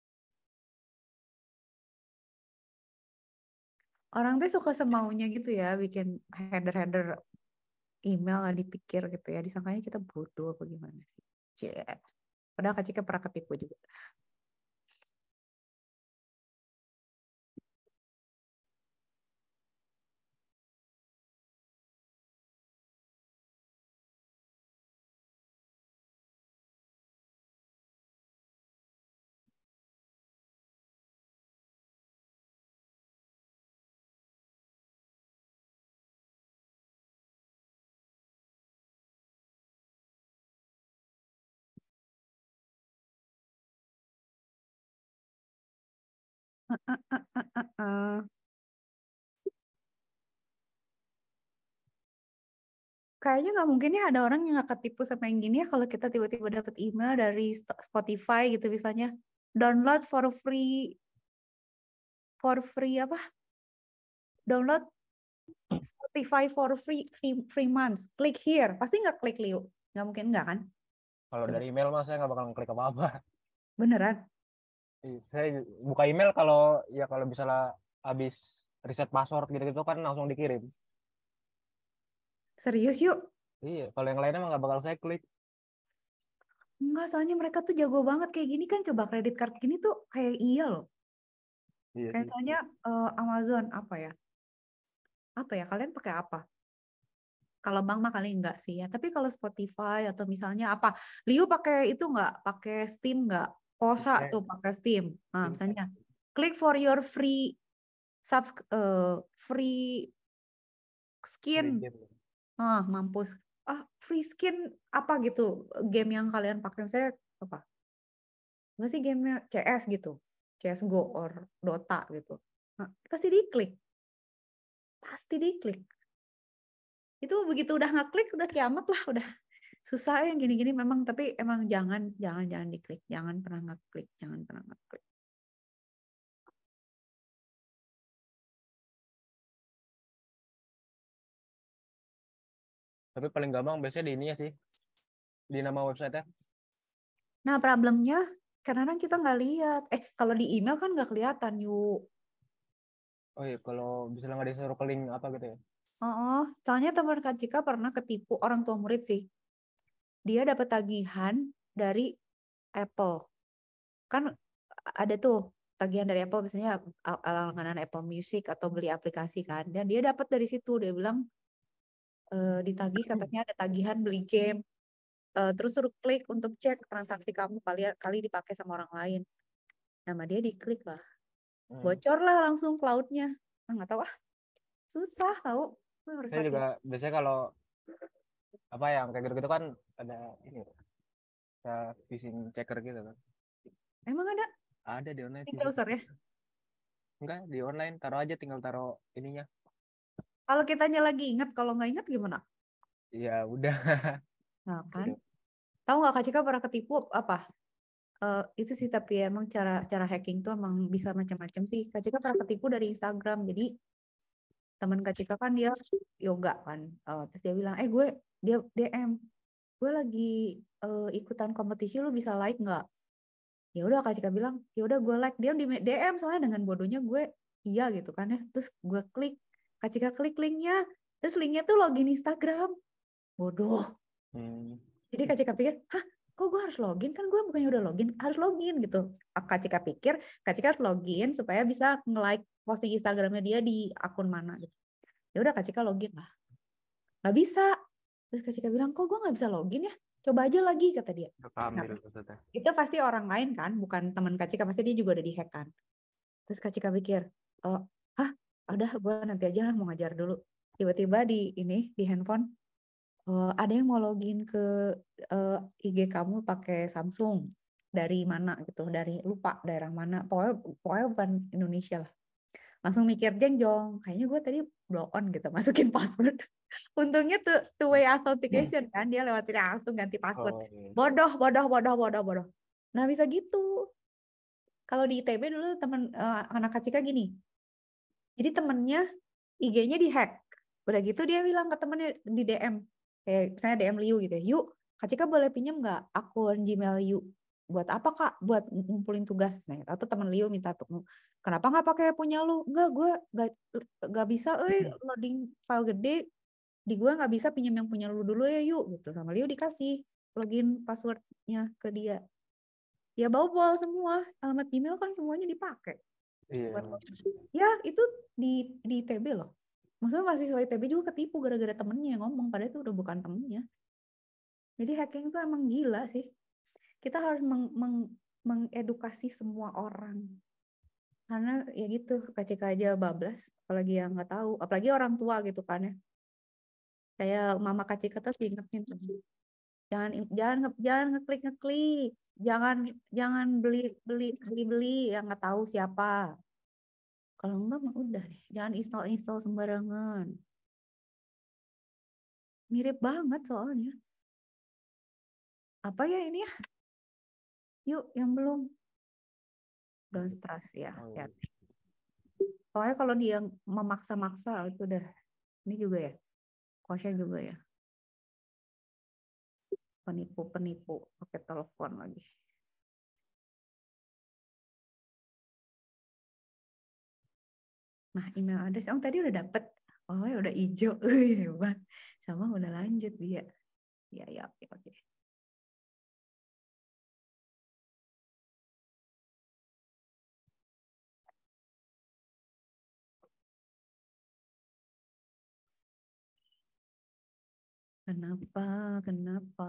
Orang tuh suka semaunya gitu ya. Bikin header-header email lah dipikir gitu ya. Disangkanya kita bodoh apa gimana sih. Padahal Kak Cika pernah ketipu juga. Kayaknya nggak mungkin ya ada orang yang nggak ketipu sama yang gini ya kalau kita tiba-tiba dapat email dari Spotify gitu misalnya download for free apa? Download Spotify for free months. Click here. Pasti nggak klik Liu. Nggak mungkin nggak kan? Kalau dari email mas saya nggak bakal ngeklik apa-apa. Beneran? Saya buka email kalau misalnya habis reset password gitu-gitu kan langsung dikirim. Serius yuk? Iya, kalau yang lainnya mah nggak bakal saya klik. Enggak, soalnya mereka tuh jago banget kayak gini kan. Coba kredit card gini tuh kayak iya loh. Iya Kayak sih. misalnya Amazon apa ya? Apa ya? Kalian pakai apa? Kalau bank mah kali enggak sih ya. Tapi kalau Spotify atau misalnya apa? Liu pakai itu enggak? Pakai Steam enggak? Kosa tuh pakai Steam. Nah, misalnya klik for your free free skin. Mampus. Free skin apa gitu? Game yang kalian pakai misalnya apa? Apa sih gamenya CS gitu? CS:GO or Dota gitu. Nah, pasti diklik. Itu begitu udah ngeklik udah kiamat lah udah. Susah yang gini-gini memang, tapi emang jangan diklik, jangan pernah ngeklik, jangan pernah ngeklik. Tapi paling gampang biasanya di ininya sih, di nama website-nya. Nah, problemnya kadang-kadang kita nggak lihat. Kalau di email kan nggak kelihatan, yuk. Oh iya, kalau misalnya nggak disuruh ke link apa gitu ya. Oh, soalnya teman Kak Cika pernah ketipu orang tua murid sih. Dia dapat tagihan dari Apple. Kan ada tuh tagihan dari Apple, biasanya langganan Apple Music atau beli aplikasi kan. Dan dia dapat dari situ, dia bilang ditagih, katanya ada tagihan beli game. Terus suruh klik untuk cek transaksi kamu kali dipakai sama orang lain. Nama dia diklik lah. Bocor lah langsung cloud-nya. Nggak tahu, susah tahu. Harus Saya juga hati-hati. biasanya kalau apa yang kayak gitu-gitu kan ada ini, ada phishing checker gitu kan. Emang ada Ada di online di phishing browser ya? checker. Enggak, di online taruh aja, tinggal taruh ininya. Kalau kitanya lagi ingat, kalau nggak ingat gimana? Ya udah. Nah kan, Udah. tahu nggak Kak Cika pernah ketipu apa? Itu sih, tapi emang cara hacking tuh emang bisa macam-macam sih. Kak Cika pernah ketipu dari Instagram. Jadi teman Kak Cika kan dia yoga kan. Terus dia bilang, dia DM, gue lagi ikutan kompetisi, lu bisa like nggak? Ya udah Kak Cika bilang, ya udah gue like. Dia di DM, soalnya dengan bodohnya gue iya gitu kan ya. Terus gue klik, Kak Cika klik linknya. Terus linknya tuh login Instagram. Bodoh. Hmm. Jadi Kak Cika pikir, hah, kok gue harus login? Kan gue bukannya udah login, harus login gitu. Kak Cika pikir, Kak Cika harus login supaya bisa nge-like posting Instagramnya dia di akun mana gitu. Ya udah Kak Cika login lah. Nggak bisa. Terus Kak Cika bilang, kok gue nggak bisa login ya? Coba aja lagi, kata dia. Udah Nah, keambil maksudnya. itu pasti orang lain kan, bukan teman Kak Cika. Pasti dia juga udah di-hack kan. Terus Kak Cika pikir, oh, hah, udah gue nanti aja lah, mau ngajar dulu. Tiba-tiba di handphone, ada yang mau login ke IG kamu pakai Samsung, dari mana gitu, dari lupa daerah mana, pokoknya bukan Indonesia lah. Langsung mikir, jeng-jong, kayaknya gue tadi blow on gitu, masukin password. Untungnya tuh two way authentication kan, dia lewat sini langsung ganti password. Oh iya. Bodoh, bodoh, bodoh, bodoh, bodoh. Nah bisa gitu. Kalau di ITB dulu teman anak Kak gini, jadi temennya IG-nya dihack. Udah gitu dia bilang ke temennya di DM, kayak misalnya DM Liu gitu ya, yuk Kak Cika boleh pinjam nggak akun Gmail Liu? Buat apa Kak? Buat ngumpulin tugas misalnya. Atau temen Liu minta tuh, kenapa nggak pakai punya lu? Enggak, gue nggak bisa, loading file gede di gue nggak bisa, pinjam yang punya lu dulu ya yuk gitu. Sama Liu dikasih login passwordnya ke dia. Ya bobol semua, alamat Gmail kan semuanya dipakai. Iya. Ya itu di ITB loh. Maksudnya mahasiswa ITB juga ketipu gara-gara temennya yang ngomong, padahal itu udah bukan temennya. Jadi hacking itu emang gila sih. Kita harus mengedukasi semua orang. Karena ya gitu, KCK aja bablas, apalagi yang nggak tahu, apalagi orang tua gitu kan ya. Kayak mama KCK terus diingetin, jangan ngeklik, jangan beli yang nggak tahu siapa. Kalau enggak mah udah deh, jangan install sembarangan. Mirip banget soalnya. Apa ya ini ya? Yuk, yang belum. Don't stress ya. Oh, Ya. iya. Pokoknya kalau dia memaksa-maksa itu udah. Ini juga ya. Kosnya juga ya. Penipu-penipu pakai telepon lagi. Nah, email address. Oh, tadi udah dapet. Oh, ya udah hijau. Hebat. Sama udah lanjut dia. Ya, ya, oke, oke. Kenapa? Kenapa?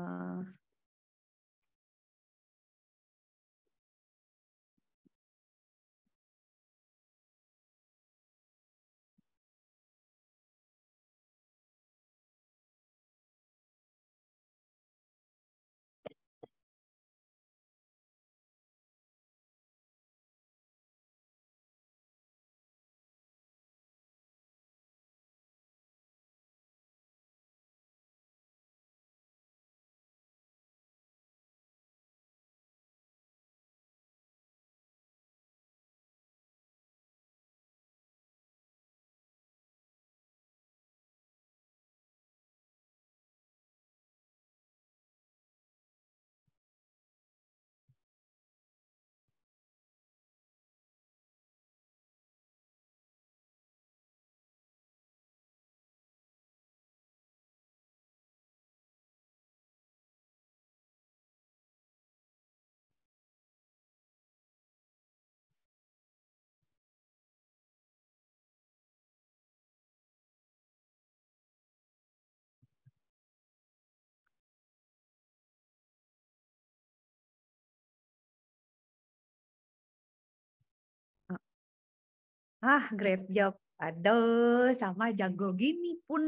Great job. Aduh, sama jago gini pun.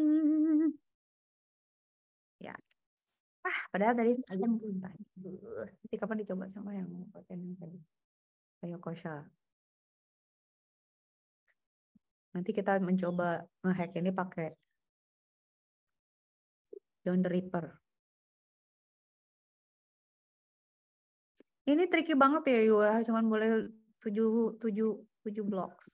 Ya. Padahal tadi kalian belum tadi. Nanti kapan dicoba sama yang pakai yang tadi. Kayak Kosha. Nanti kita mencoba ngehack ini pakai John the Ripper. Ini tricky banget ya Yua, cuman boleh 7 blocks.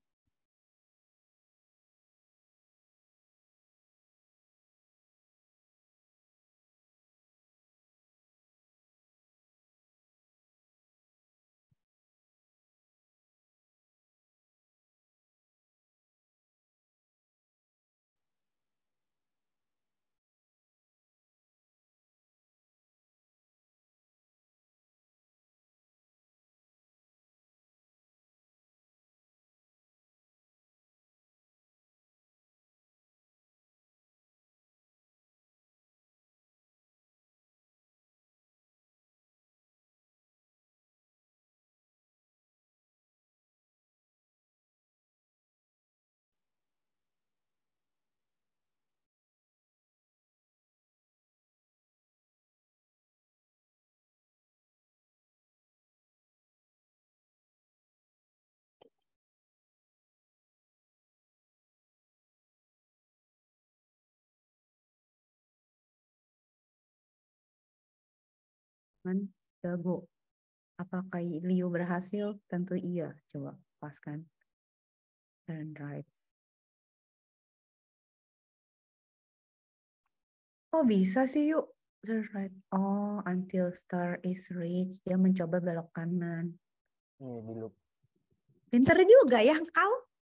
Jago. Apakah Liu berhasil? Tentu iya. Coba paskan. Turn right. Oh bisa sih yuk. Turn right. Oh, until star is reached. Dia mencoba belok kanan. Ini di loop. Pinter juga ya kau.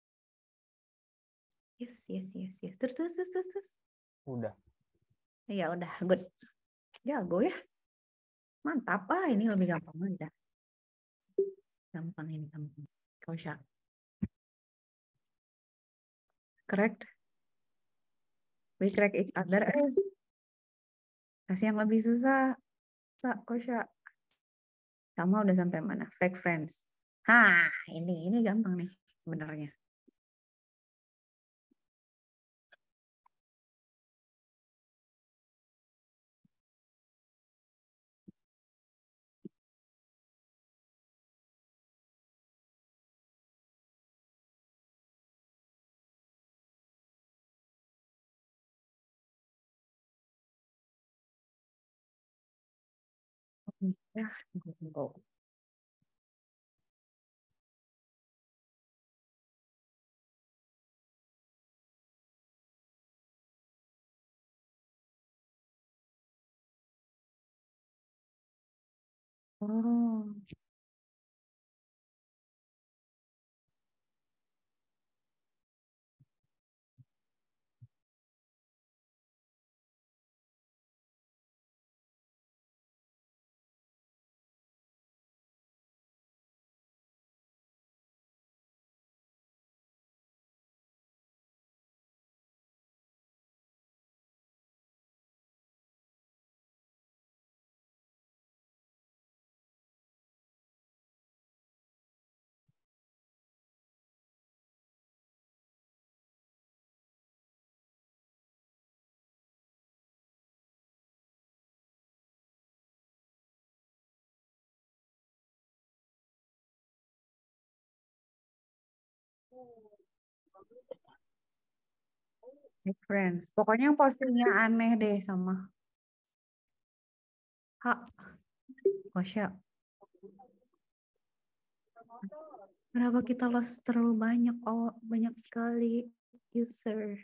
Yes. Terus. Udah. Ya udah, good. Jago ya. Mantap. Ini lebih gampang udah. Gampang. Kau syak. Correct. We crack each other. Kasih yang lebih susah. Kau syak. Sama udah sampai mana? Fake friends. Ini gampang nih sebenarnya. Ya, go. Oh. Fake friends. Pokoknya yang postingnya aneh deh sama. Kosya. Kenapa kita loss terlalu banyak? Oh, banyak sekali user.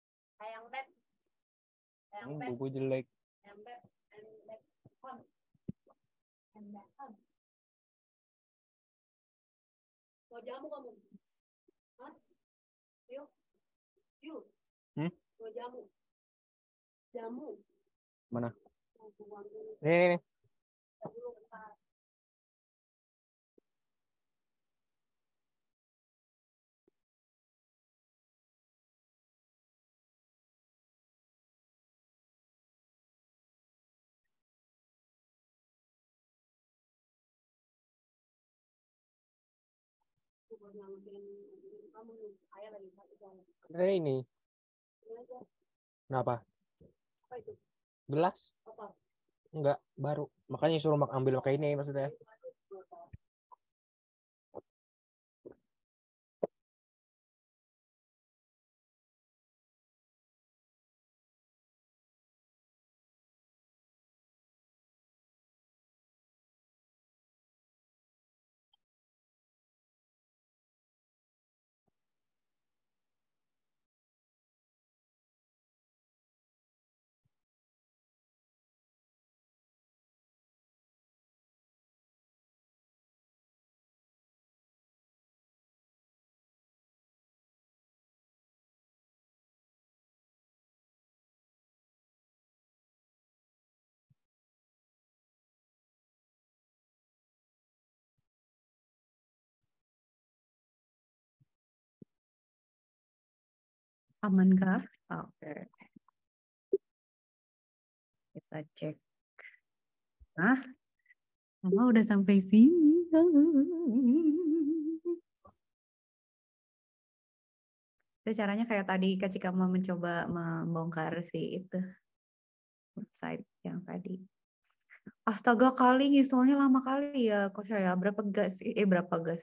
Buku jelek. Hmm? Mana? Ini. Ini. Kenapa? Gelas? Enggak, baru. Makanya suruh ambil pakai ini maksudnya. Aman kah? Oke. Kita cek. Nah, Mama udah sampai sini. Itu caranya kayak tadi Kak Cika mau mencoba membongkar si itu website yang tadi. Astaga kali installnya lama kali ya kok saya berapa gas berapa gas?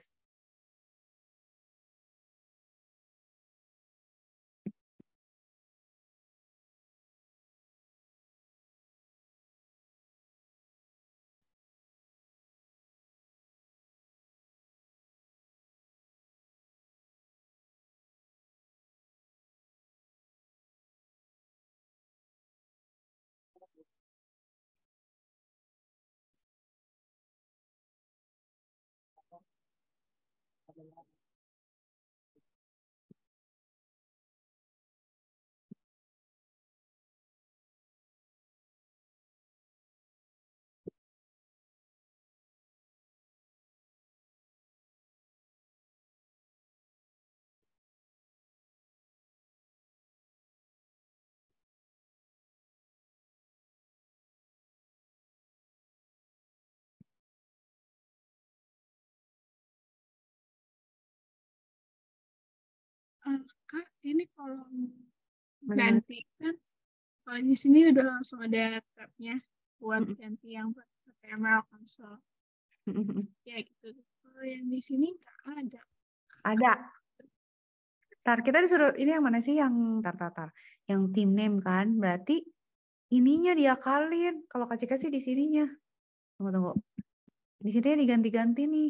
Kak, ini kalau Mana? ganti kan, kalau di sini udah langsung ada tabnya buat ganti yang buat HTML console. Ya gitu. Kalau yang di sini nggak ada. Ada. Tar, kita disuruh ini yang mana sih yang tar. Yang team name kan? Berarti ininya diakalin. Kalau Kak Cika sih di sininya. Tunggu. Di sini diganti-ganti nih.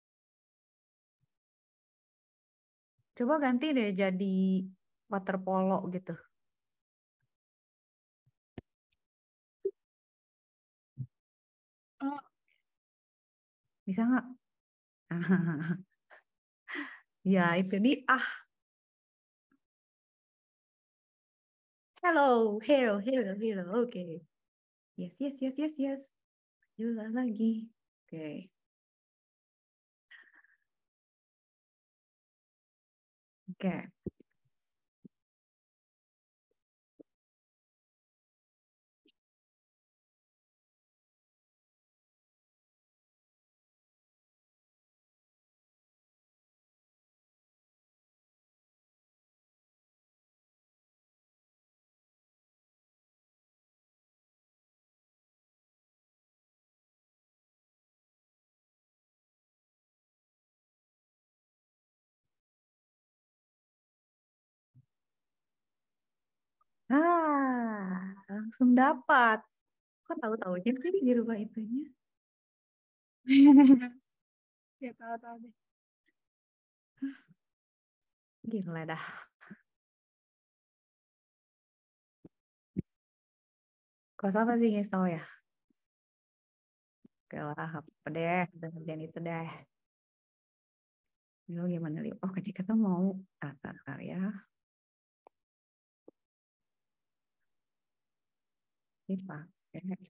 Coba ganti deh jadi water polo gitu. Oh, Bisa nggak? Ya itu nih. Hello. Oke. Yes. Juga lagi. Oke. Oke. Langsung dapat. Kok tahu-tahunya tadi di rumah itunya? ya tahu deh. Gila dah. Kok apa sih nggak tahu ya? Oke lah, apa deh, udah ngerjain itu deh. Ini lo gimana, Leo? Oh, Kak Cika tuh mau tar ya. Dipakai.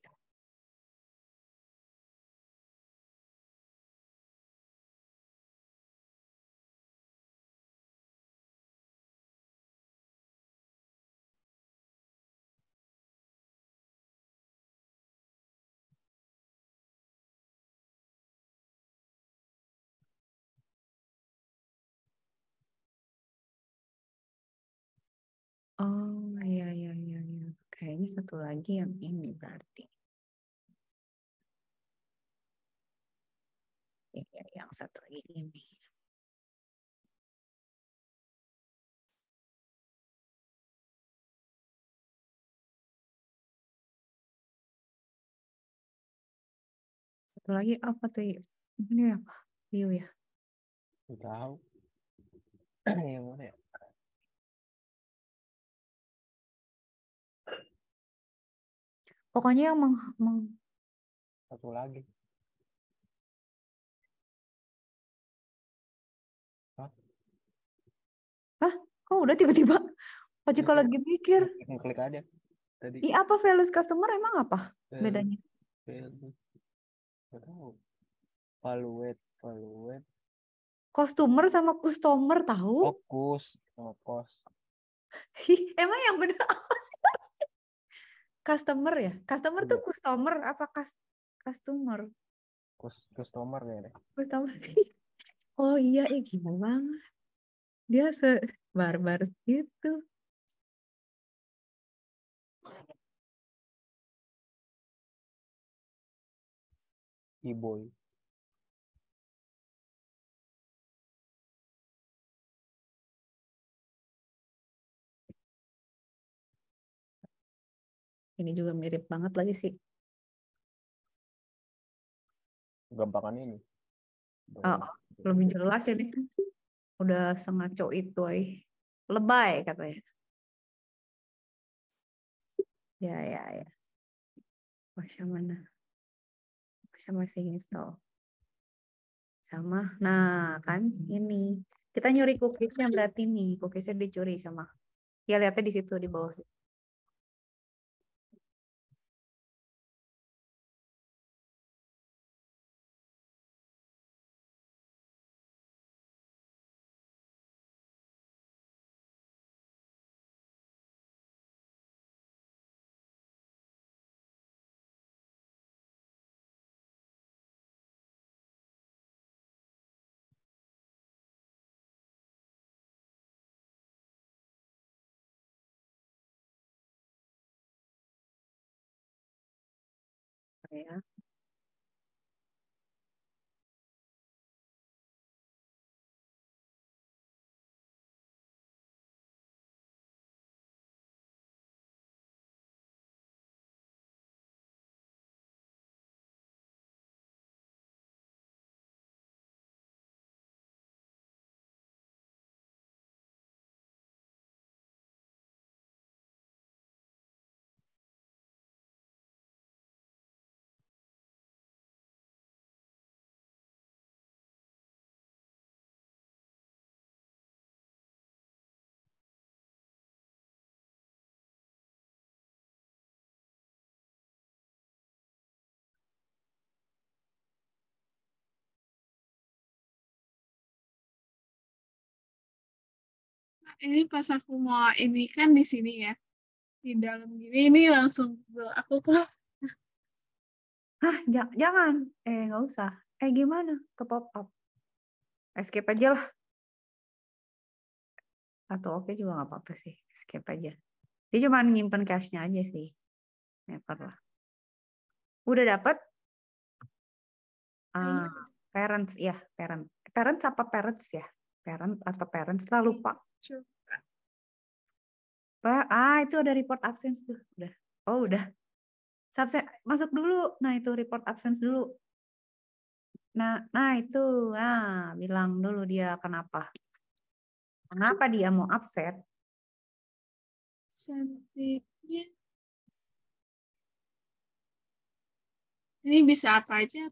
Oh, iya. Kayaknya satu lagi yang ini berarti. Iya, yang satu lagi ini. Satu lagi apa tuh? Ini apa? View ya. Nggak tahu. Yang mana ya? Pokoknya yang Satu lagi. kok udah tiba-tiba? Kak Cika Udah, lagi mikir. Ngeklik aja tadi. Apa values customer emang apa bedanya? Nggak tahu. Valuate. Customer sama customer tahu? Fokus sama cost. Emang yang benar apa sih? Customer ya? Customer tuh Iya. customer apa customer? Customer ya deh. Customer. Oh iya, gila banget. Dia barbar gitu. E-boy. Ini juga mirip banget lagi sih. Gampangan ini. Oh, lebih jelas ini. Udah sengaco itu, lebay katanya. Ya. Masya mana? Masya masih install. Sama. Nah, kan ini. Kita nyuri cookiesnya berarti nih. Cookiesnya dicuri sama. Ya lihatnya di situ di bawah sih. Ya. Ini pas aku mau ini kan di sini ya, di dalam gini ini langsung aku tuh Hah, jangan. Nggak usah. Gimana? Ke pop up. Escape aja lah. Atau oke juga nggak apa-apa sih. Escape aja. Dia cuma nyimpen cache-nya aja sih. Never lah. Udah dapat? Parents, ya. Parents apa parents ya? Parent atau parents? Lah lupa. Itu ada report absence tuh. Udah. Oh, udah. Masuk dulu. Nah, itu report absence dulu. Nah itu. Bilang dulu dia kenapa. Kenapa dia mau upset? cantiknya Ini bisa apa aja?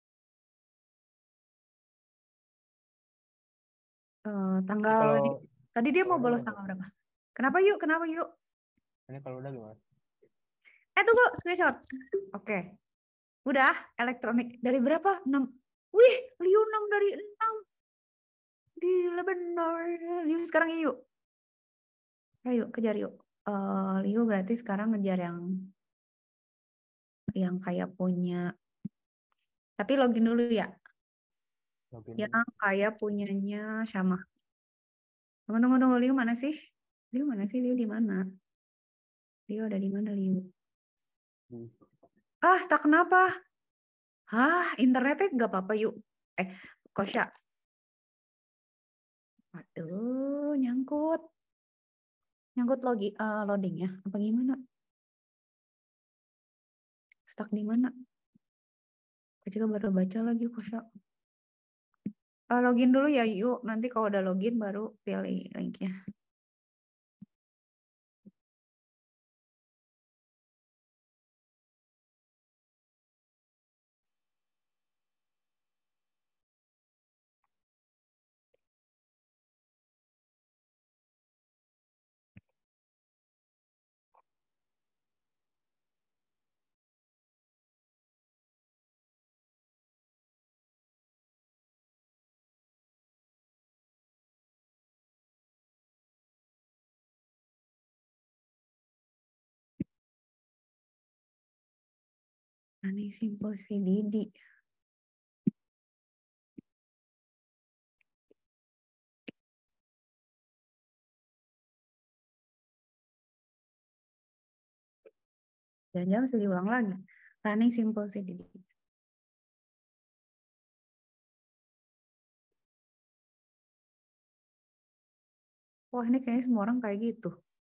Tanggal Kalau tadi dia mau kalau udah bolos gimana? tanggal berapa? Kenapa yuk? Kenapa yuk? Ini kalau udah gimana? Tunggu screenshot. Oke. Udah elektronik dari berapa? 6. Wih, Liu 6 dari 6. Gila bener. Liu sekarang yuk. Ayo kejar yuk. Liu berarti sekarang ngejar yang kayak punya. Tapi login dulu ya. Login dulu. Yang kayak punyanya sama. Tunggu. Liu mana sih? Liu mana sih? Liu di mana? Liu ada di mana Liu? Hmm. Stuck kenapa? Internetnya nggak apa-apa yuk. Kosya. Aduh, nyangkut. Nyangkut loading ya? Apa gimana? Stuck di mana? Aku juga baru baca lagi Kosya. Login dulu ya yuk. Nanti kalau udah login baru pilih linknya. Ini simple si Didi. Jangan-jangan mesti diulang lagi. Running simple si Didi. Wah ini kayaknya semua orang kayak gitu.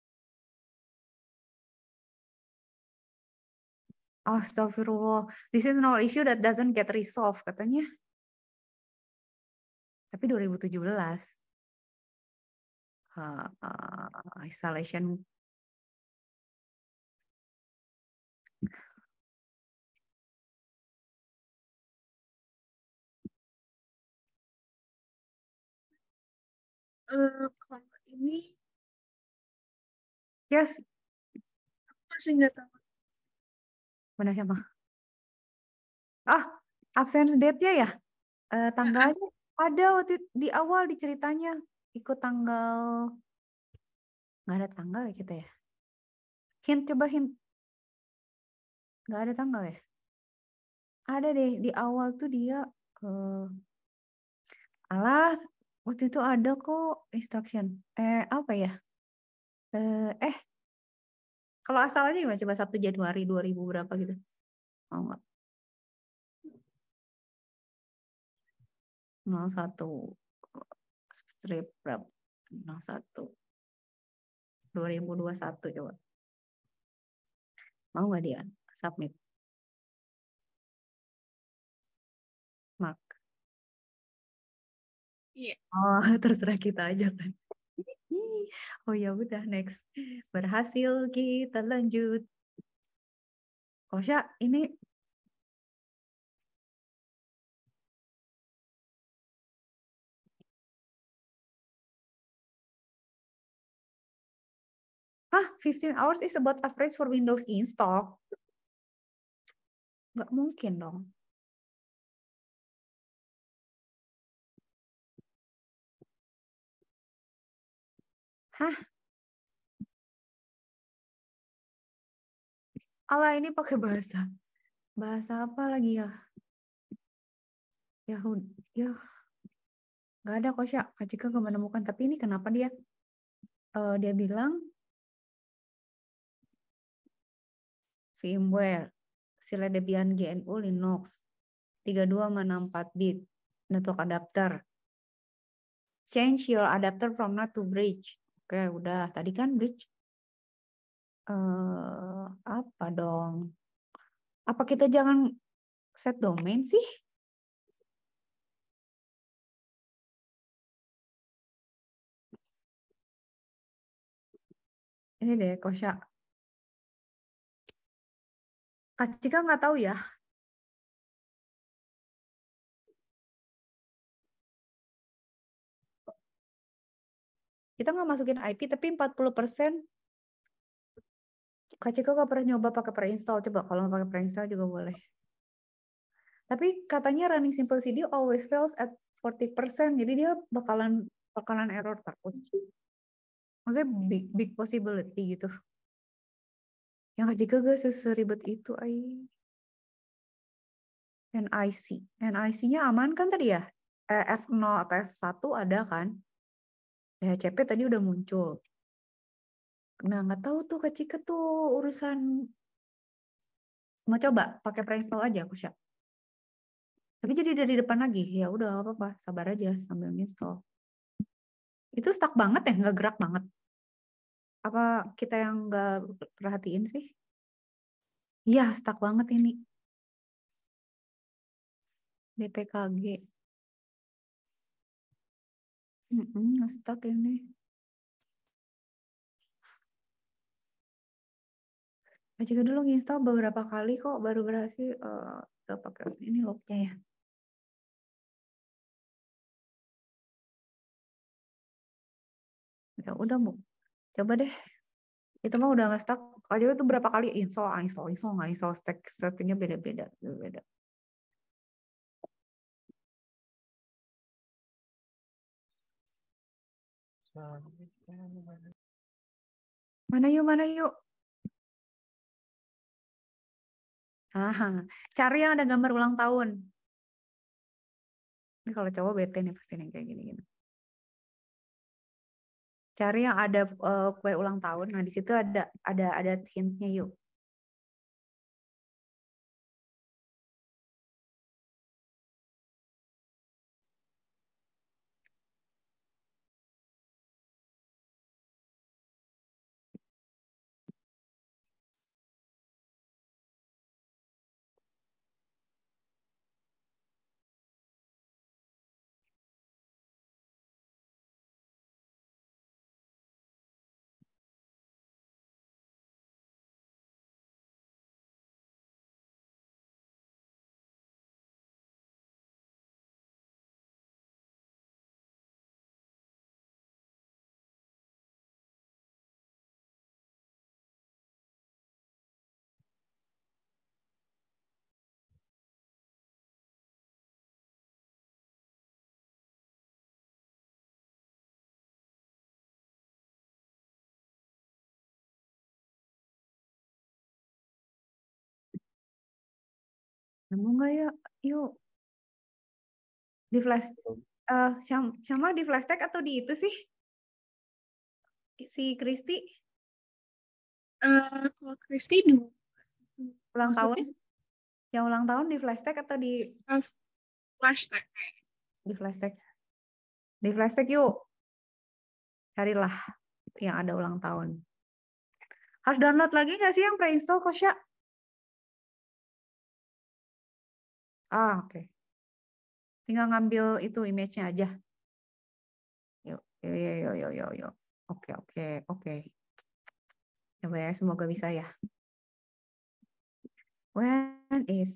Astagfirullah. This is no issue that doesn't get resolved katanya. Tapi 2017. Installation. Kalau ini Yes. masih nggak tahu. Mana siapa? Absence date-nya ya? Tanggalnya ada waktu di awal diceritanya. Ikut tanggal. Nggak ada tanggal ya kita ya? Coba hint. Nggak ada tanggal ya? Ada deh, di awal tuh dia. Waktu itu ada kok instruction. Apa ya? Kalau asalnya gimana? Coba 1 Januari 2000 berapa gitu? Mau nggak? 01 strip berapa? 01 2021 coba. Mau nggak dia? Submit. Mark. Iya. Terserah kita aja kan. Oh ya udah next. Berhasil kita lanjut. Kosya, ini 15 hours is about average for Windows install. Nggak mungkin dong. Allah ini pakai bahasa apa lagi ya? Yahudi. Ya. Nggak ada Kosya. Kak Cika nggak menemukan. Tapi ini kenapa dia bilang firmware Sila Debian GNU Linux 32 mana 4 bit network adapter. Change your adapter from NAT to bridge. Oke, udah. Tadi kan bridge. Apa dong? Apa kita jangan set domain sih? Ini deh, Kosya. Kak Cika nggak tahu ya. kita nggak masukin IP tapi 40% Kak Ciko nggak pernah nyoba pakai pre-install. Coba kalau mau pakai pre-install juga boleh. Tapi katanya running simple CD always fails at 40%. Jadi dia bakalan error terus. Maksudnya big possibility gitu. Yang Kak Ciko gak seribet itu. NIC. NIC-nya aman kan tadi ya? F0 atau F1 ada kan? DHCP tadi udah muncul. Nah, nggak tahu tuh Kak Cika tuh urusan. Mau coba pakai pre-install aja aku Sya. Tapi jadi dari depan lagi. Ya udah nggak apa-apa, sabar aja sambil install. Itu stuck banget ya, nggak gerak banget. Apa kita yang nggak perhatiin sih? Iya, stuck banget ini. DPKG. Stuck ini. Jika dulu nginstal beberapa kali kok baru berhasil udah pakai ini lognya ya. Ya udah Bu. Coba deh. Itu mah udah nggak stuck. Aja itu berapa kali install, nggak install settingnya beda-beda. Mana yuk. Cari yang ada gambar ulang tahun. Ini kalau cowok bete nih pasti nih kayak gini-gini. Cari yang ada kue ulang tahun. Nah di situ ada hintnya yuk. Nemu nggak ya? Yuk. Di flash. Sama di flash tag atau di itu sih? Si Kristi Kalau Kristi dulu. ulang tahun. Maksudnya? Yang ulang tahun di flash tag atau di Flash tag. flash tag? Di flash tag yuk. Carilah yang ada ulang tahun. Harus download lagi nggak sih yang pre-install Kosya? Oke. Tinggal ngambil itu image-nya aja. Yuk. Oke. Coba ya, semoga bisa ya. When is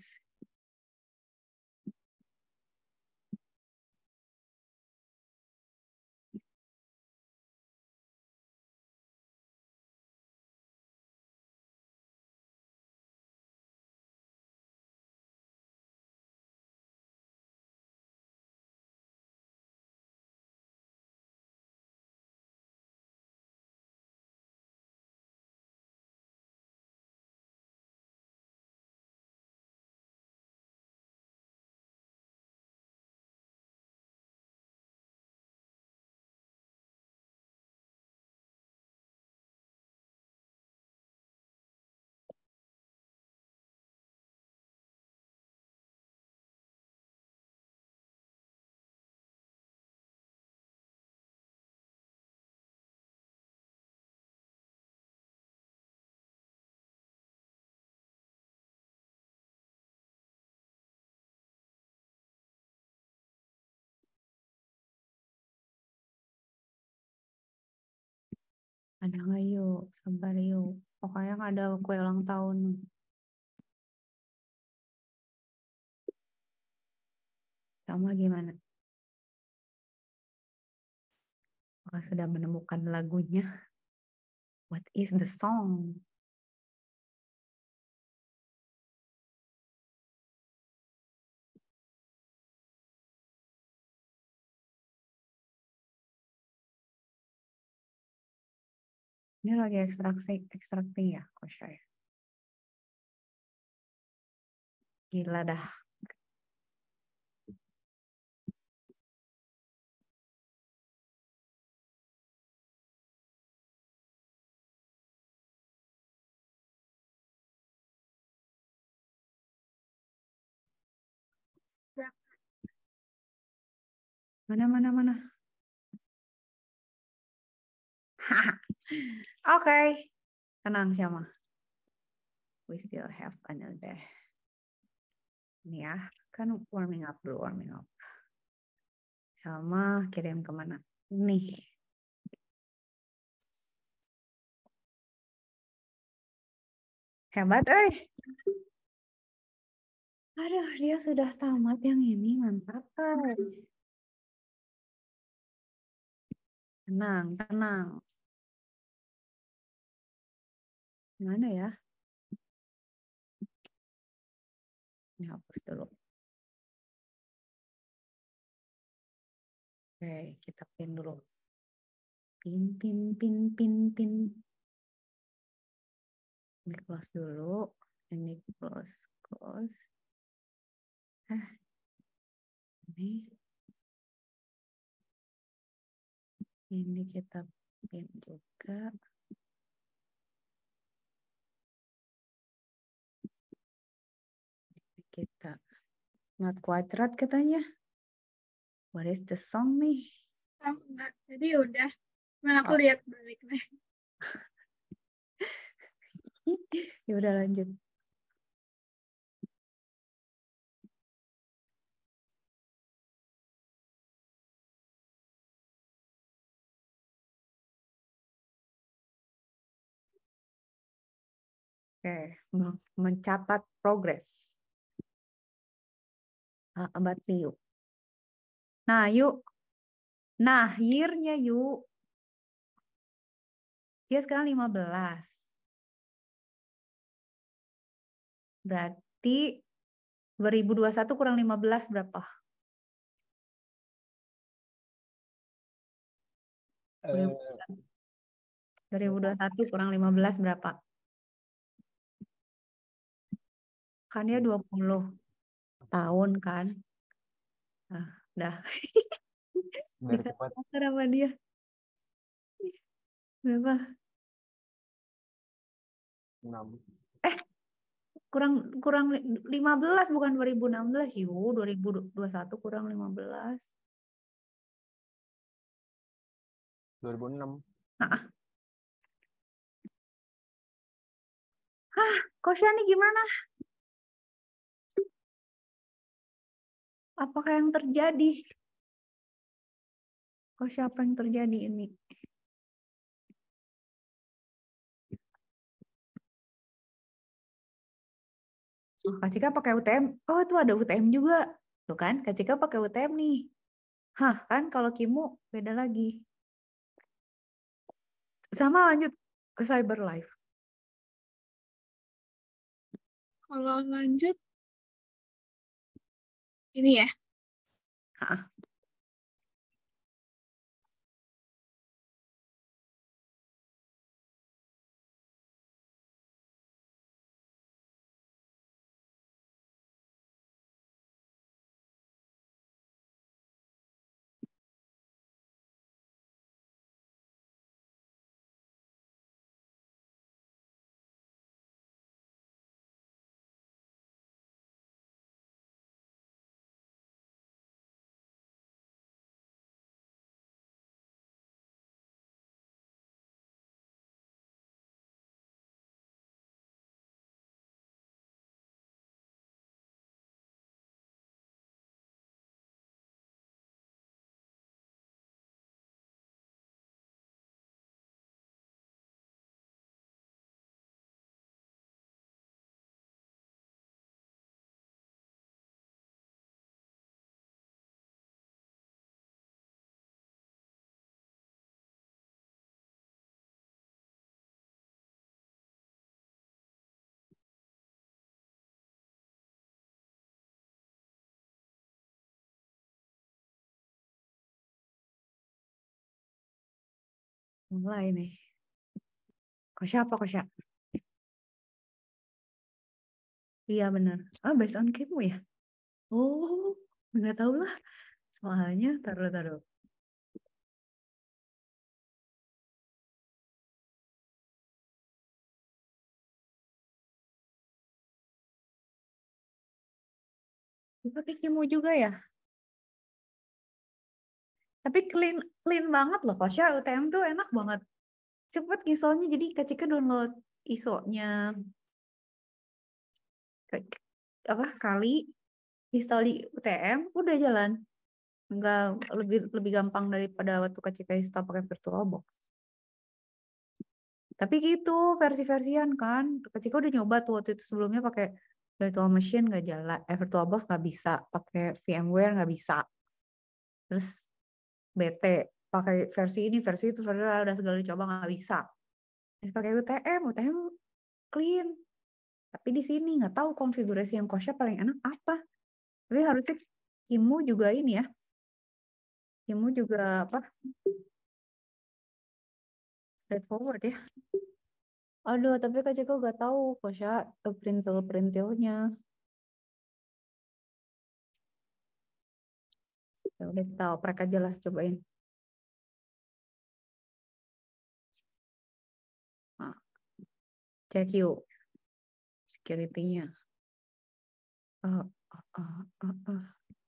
ada nggak yuk? Sabar yuk. Pokoknya ada kue ulang tahun. Sama gimana? Apakah sudah menemukan lagunya? What is the song? Ini lagi extracting ya, Kosha ya. Gila dah. Mana. Oke. Tenang Syama. We still have another. Ini ya, kan warming up dulu, warming up. Sama kirim kemana? Nih. Hebat, Aduh, dia sudah tamat yang ini, mantap kan. Tenang. Mana ya? Ini hapus dulu. Oke, kita pin dulu. Pin. Ini close dulu. Ini close. Ini kita pin juga. Kita not quite right katanya. What is the song nih? Oh, enggak. Jadi udah. Cuman aku lihat balik nih. Ya udah lanjut. Oke, mencatat progres. About you. Nah, yuk. Nah, year-nya yuk. Dia sekarang 15. Berarti 2021 kurang 15 berapa? 2021 kurang 15 berapa? Kan dia 20 tahun kan? Nah, dah. Biar cepat. Dikasih sama dia. Berapa? 6. Kurang 15 bukan 2016 yuk. 2021 kurang 15. 2006. Kosha nih gimana? Apakah yang terjadi? Kosha, apa yang terjadi ini? Oh, Kak Cika pakai UTM. Oh, itu ada UTM juga. Tuh kan, Kak Cika pakai UTM nih. Hah, kan kalau Kimu beda lagi. Sama lanjut ke Cyberlife. Kalau lanjut, ini ya. Hah. Mulai nih. Kosya apa Kosya? Iya benar. Based on kamu ya? Oh, nggak tahu lah. Soalnya taruh. Dipakai kimo juga ya? Tapi clean banget loh Kosya. UTM tuh enak banget. Cepet ngisolnya. Jadi Kak Cika download ISO-nya kali install di UTM udah jalan. Enggak lebih gampang daripada waktu Kak Cika install pakai VirtualBox. Tapi gitu versi-versian kan. Kak Cika udah nyoba tuh waktu itu sebelumnya pakai virtual machine nggak jalan, VirtualBox nggak bisa, pakai VMware nggak bisa. Terus BT pakai versi ini, versi itu, udah segala dicoba nggak bisa. Terus pakai UTM clean. Tapi di sini nggak tahu konfigurasi yang Kosya paling enak apa. Tapi harusnya Kimu juga ini ya. Kimu juga apa? Straightforward ya. Aduh, tapi Kak Ciko gak tahu Kosya perintil-perintilnya. Ya udah kita oprek aja lah, cobain. Nah, cek yuk security-nya. Uh, uh, uh, uh.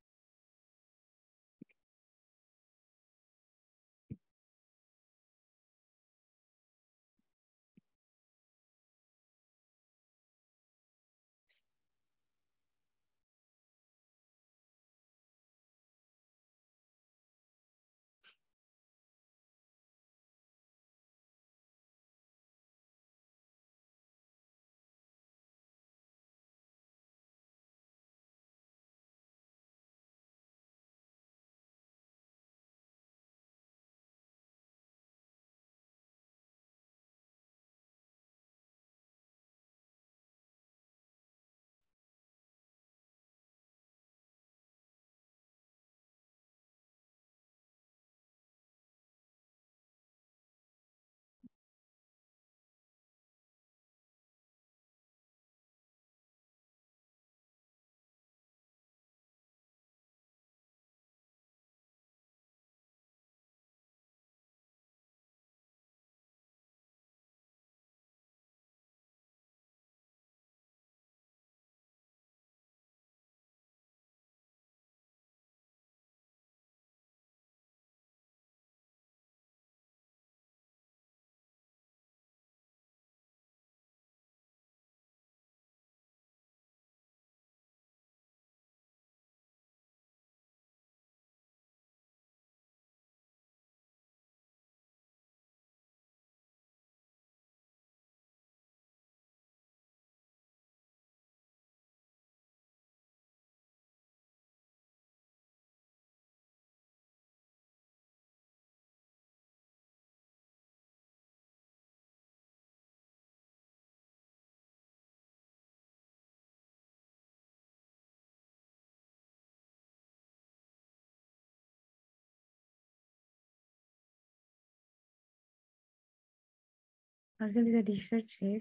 Harusnya bisa di search sih.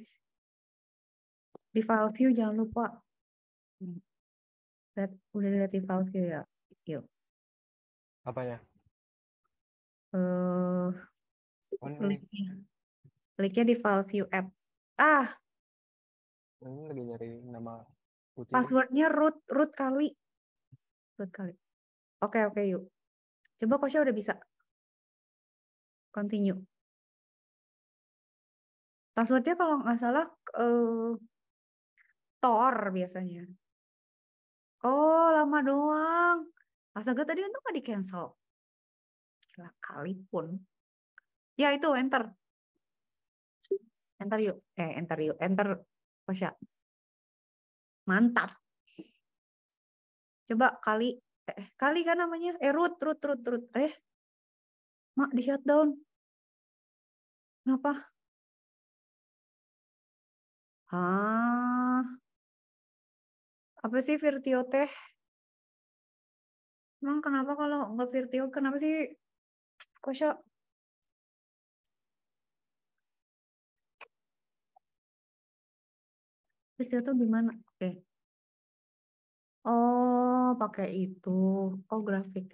Di file view jangan lupa. Udah lihat di file view ya? Yuk. Apanya? Eh, Oh, ini Kliknya di file view app. lagi nyari nama putih. Passwordnya root kali. Oke, yuk. Coba Kosya udah bisa. Continue. Passwordnya kalau nggak salah Tor biasanya. Oh, lama doang. Astaga, tadi untung nggak di-cancel. Gila, kali pun. Ya, itu enter. Enter yuk. Enter yuk. Enter, Kosya. Mantap. Coba kali kan namanya. Root. Mak, di shutdown. Kenapa? Apa sih Virtio teh? Emang kenapa kalau nggak Virtio? Kenapa sih Kosya Priscil tuh gimana? Oke. Oh, pakai itu. Oh, grafik.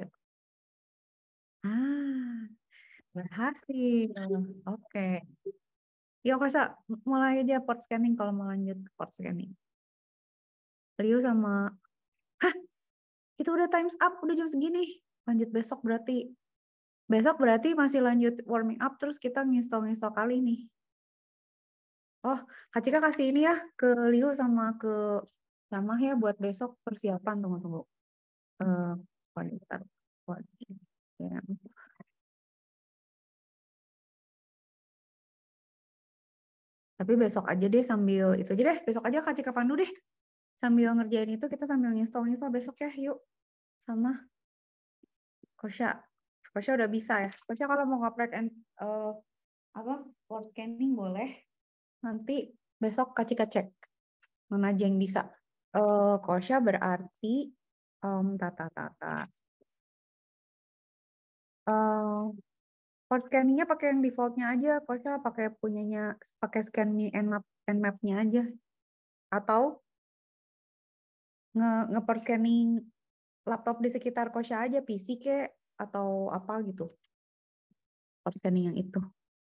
Ah, berhasil. Oke. Yuk, Kosa, mulai aja port scanning kalau mau lanjut ke port scanning. Rio sama, itu udah times up, udah jam segini. Lanjut besok berarti. Besok berarti masih lanjut warming up, terus kita nginstall kali nih. Oh, Kak Cika kasih ini ya ke Liu sama ke Ramah ya buat besok persiapan. Tunggu. Bentar. Ya. Tapi besok aja deh sambil itu aja deh. Besok aja Kak Cika pandu deh. Sambil ngerjain itu kita sambil nginstall besok ya. Yuk. Sama Kosha. Kosha udah bisa ya. Kosha kalau mau ngoprek apa word scanning boleh. Nanti besok Kak Cika cek mana aja yang bisa. Kosha berarti tata. Port scanningnya pakai yang defaultnya aja. Kosha pakai punyanya, pakai scan me and map-nya aja. Atau nge-port scanning laptop di sekitar Kosha aja, PC kek atau apa gitu. Port scanning yang itu.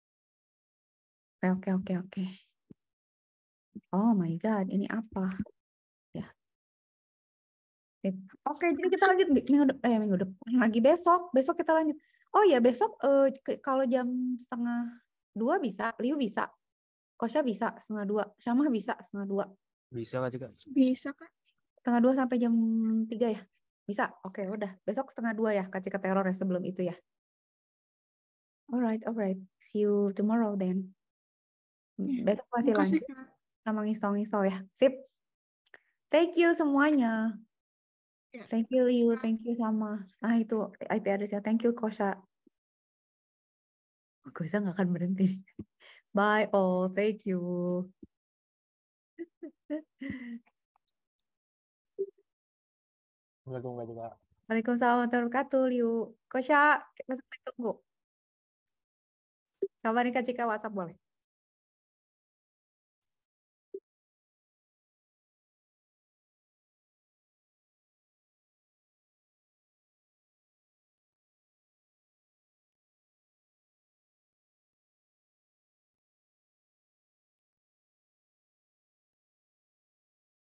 Oke. Oh my God, ini apa? Ya. Sip. Oke, jadi kita lanjut minggu depan lagi besok kita lanjut. Oh ya besok kalau jam 1:30 bisa, Liu bisa, Kosha bisa 1:30, Syamah bisa 1:30. Bisa Kak Cika? Bisa, Kak. 1:30 sampai jam 3 ya? Bisa? Oke, udah. Besok 1:30 ya, Kak Cika teror ya sebelum itu ya. Alright. See you tomorrow then. Besok masih Makasih, lanjut Kak. sama install ya. Sip. Thank you semuanya. Ya. Thank you Liu, thank you sama. Nah itu IP address ya. Thank you Kosha. Kosha nggak akan berhenti. Bye all, thank you. Enggak juga. Waalaikumsalam warahmatullahi wabarakatuh, Liu. Kosha, besok tunggu. Kabarin Kak Cika WhatsApp boleh.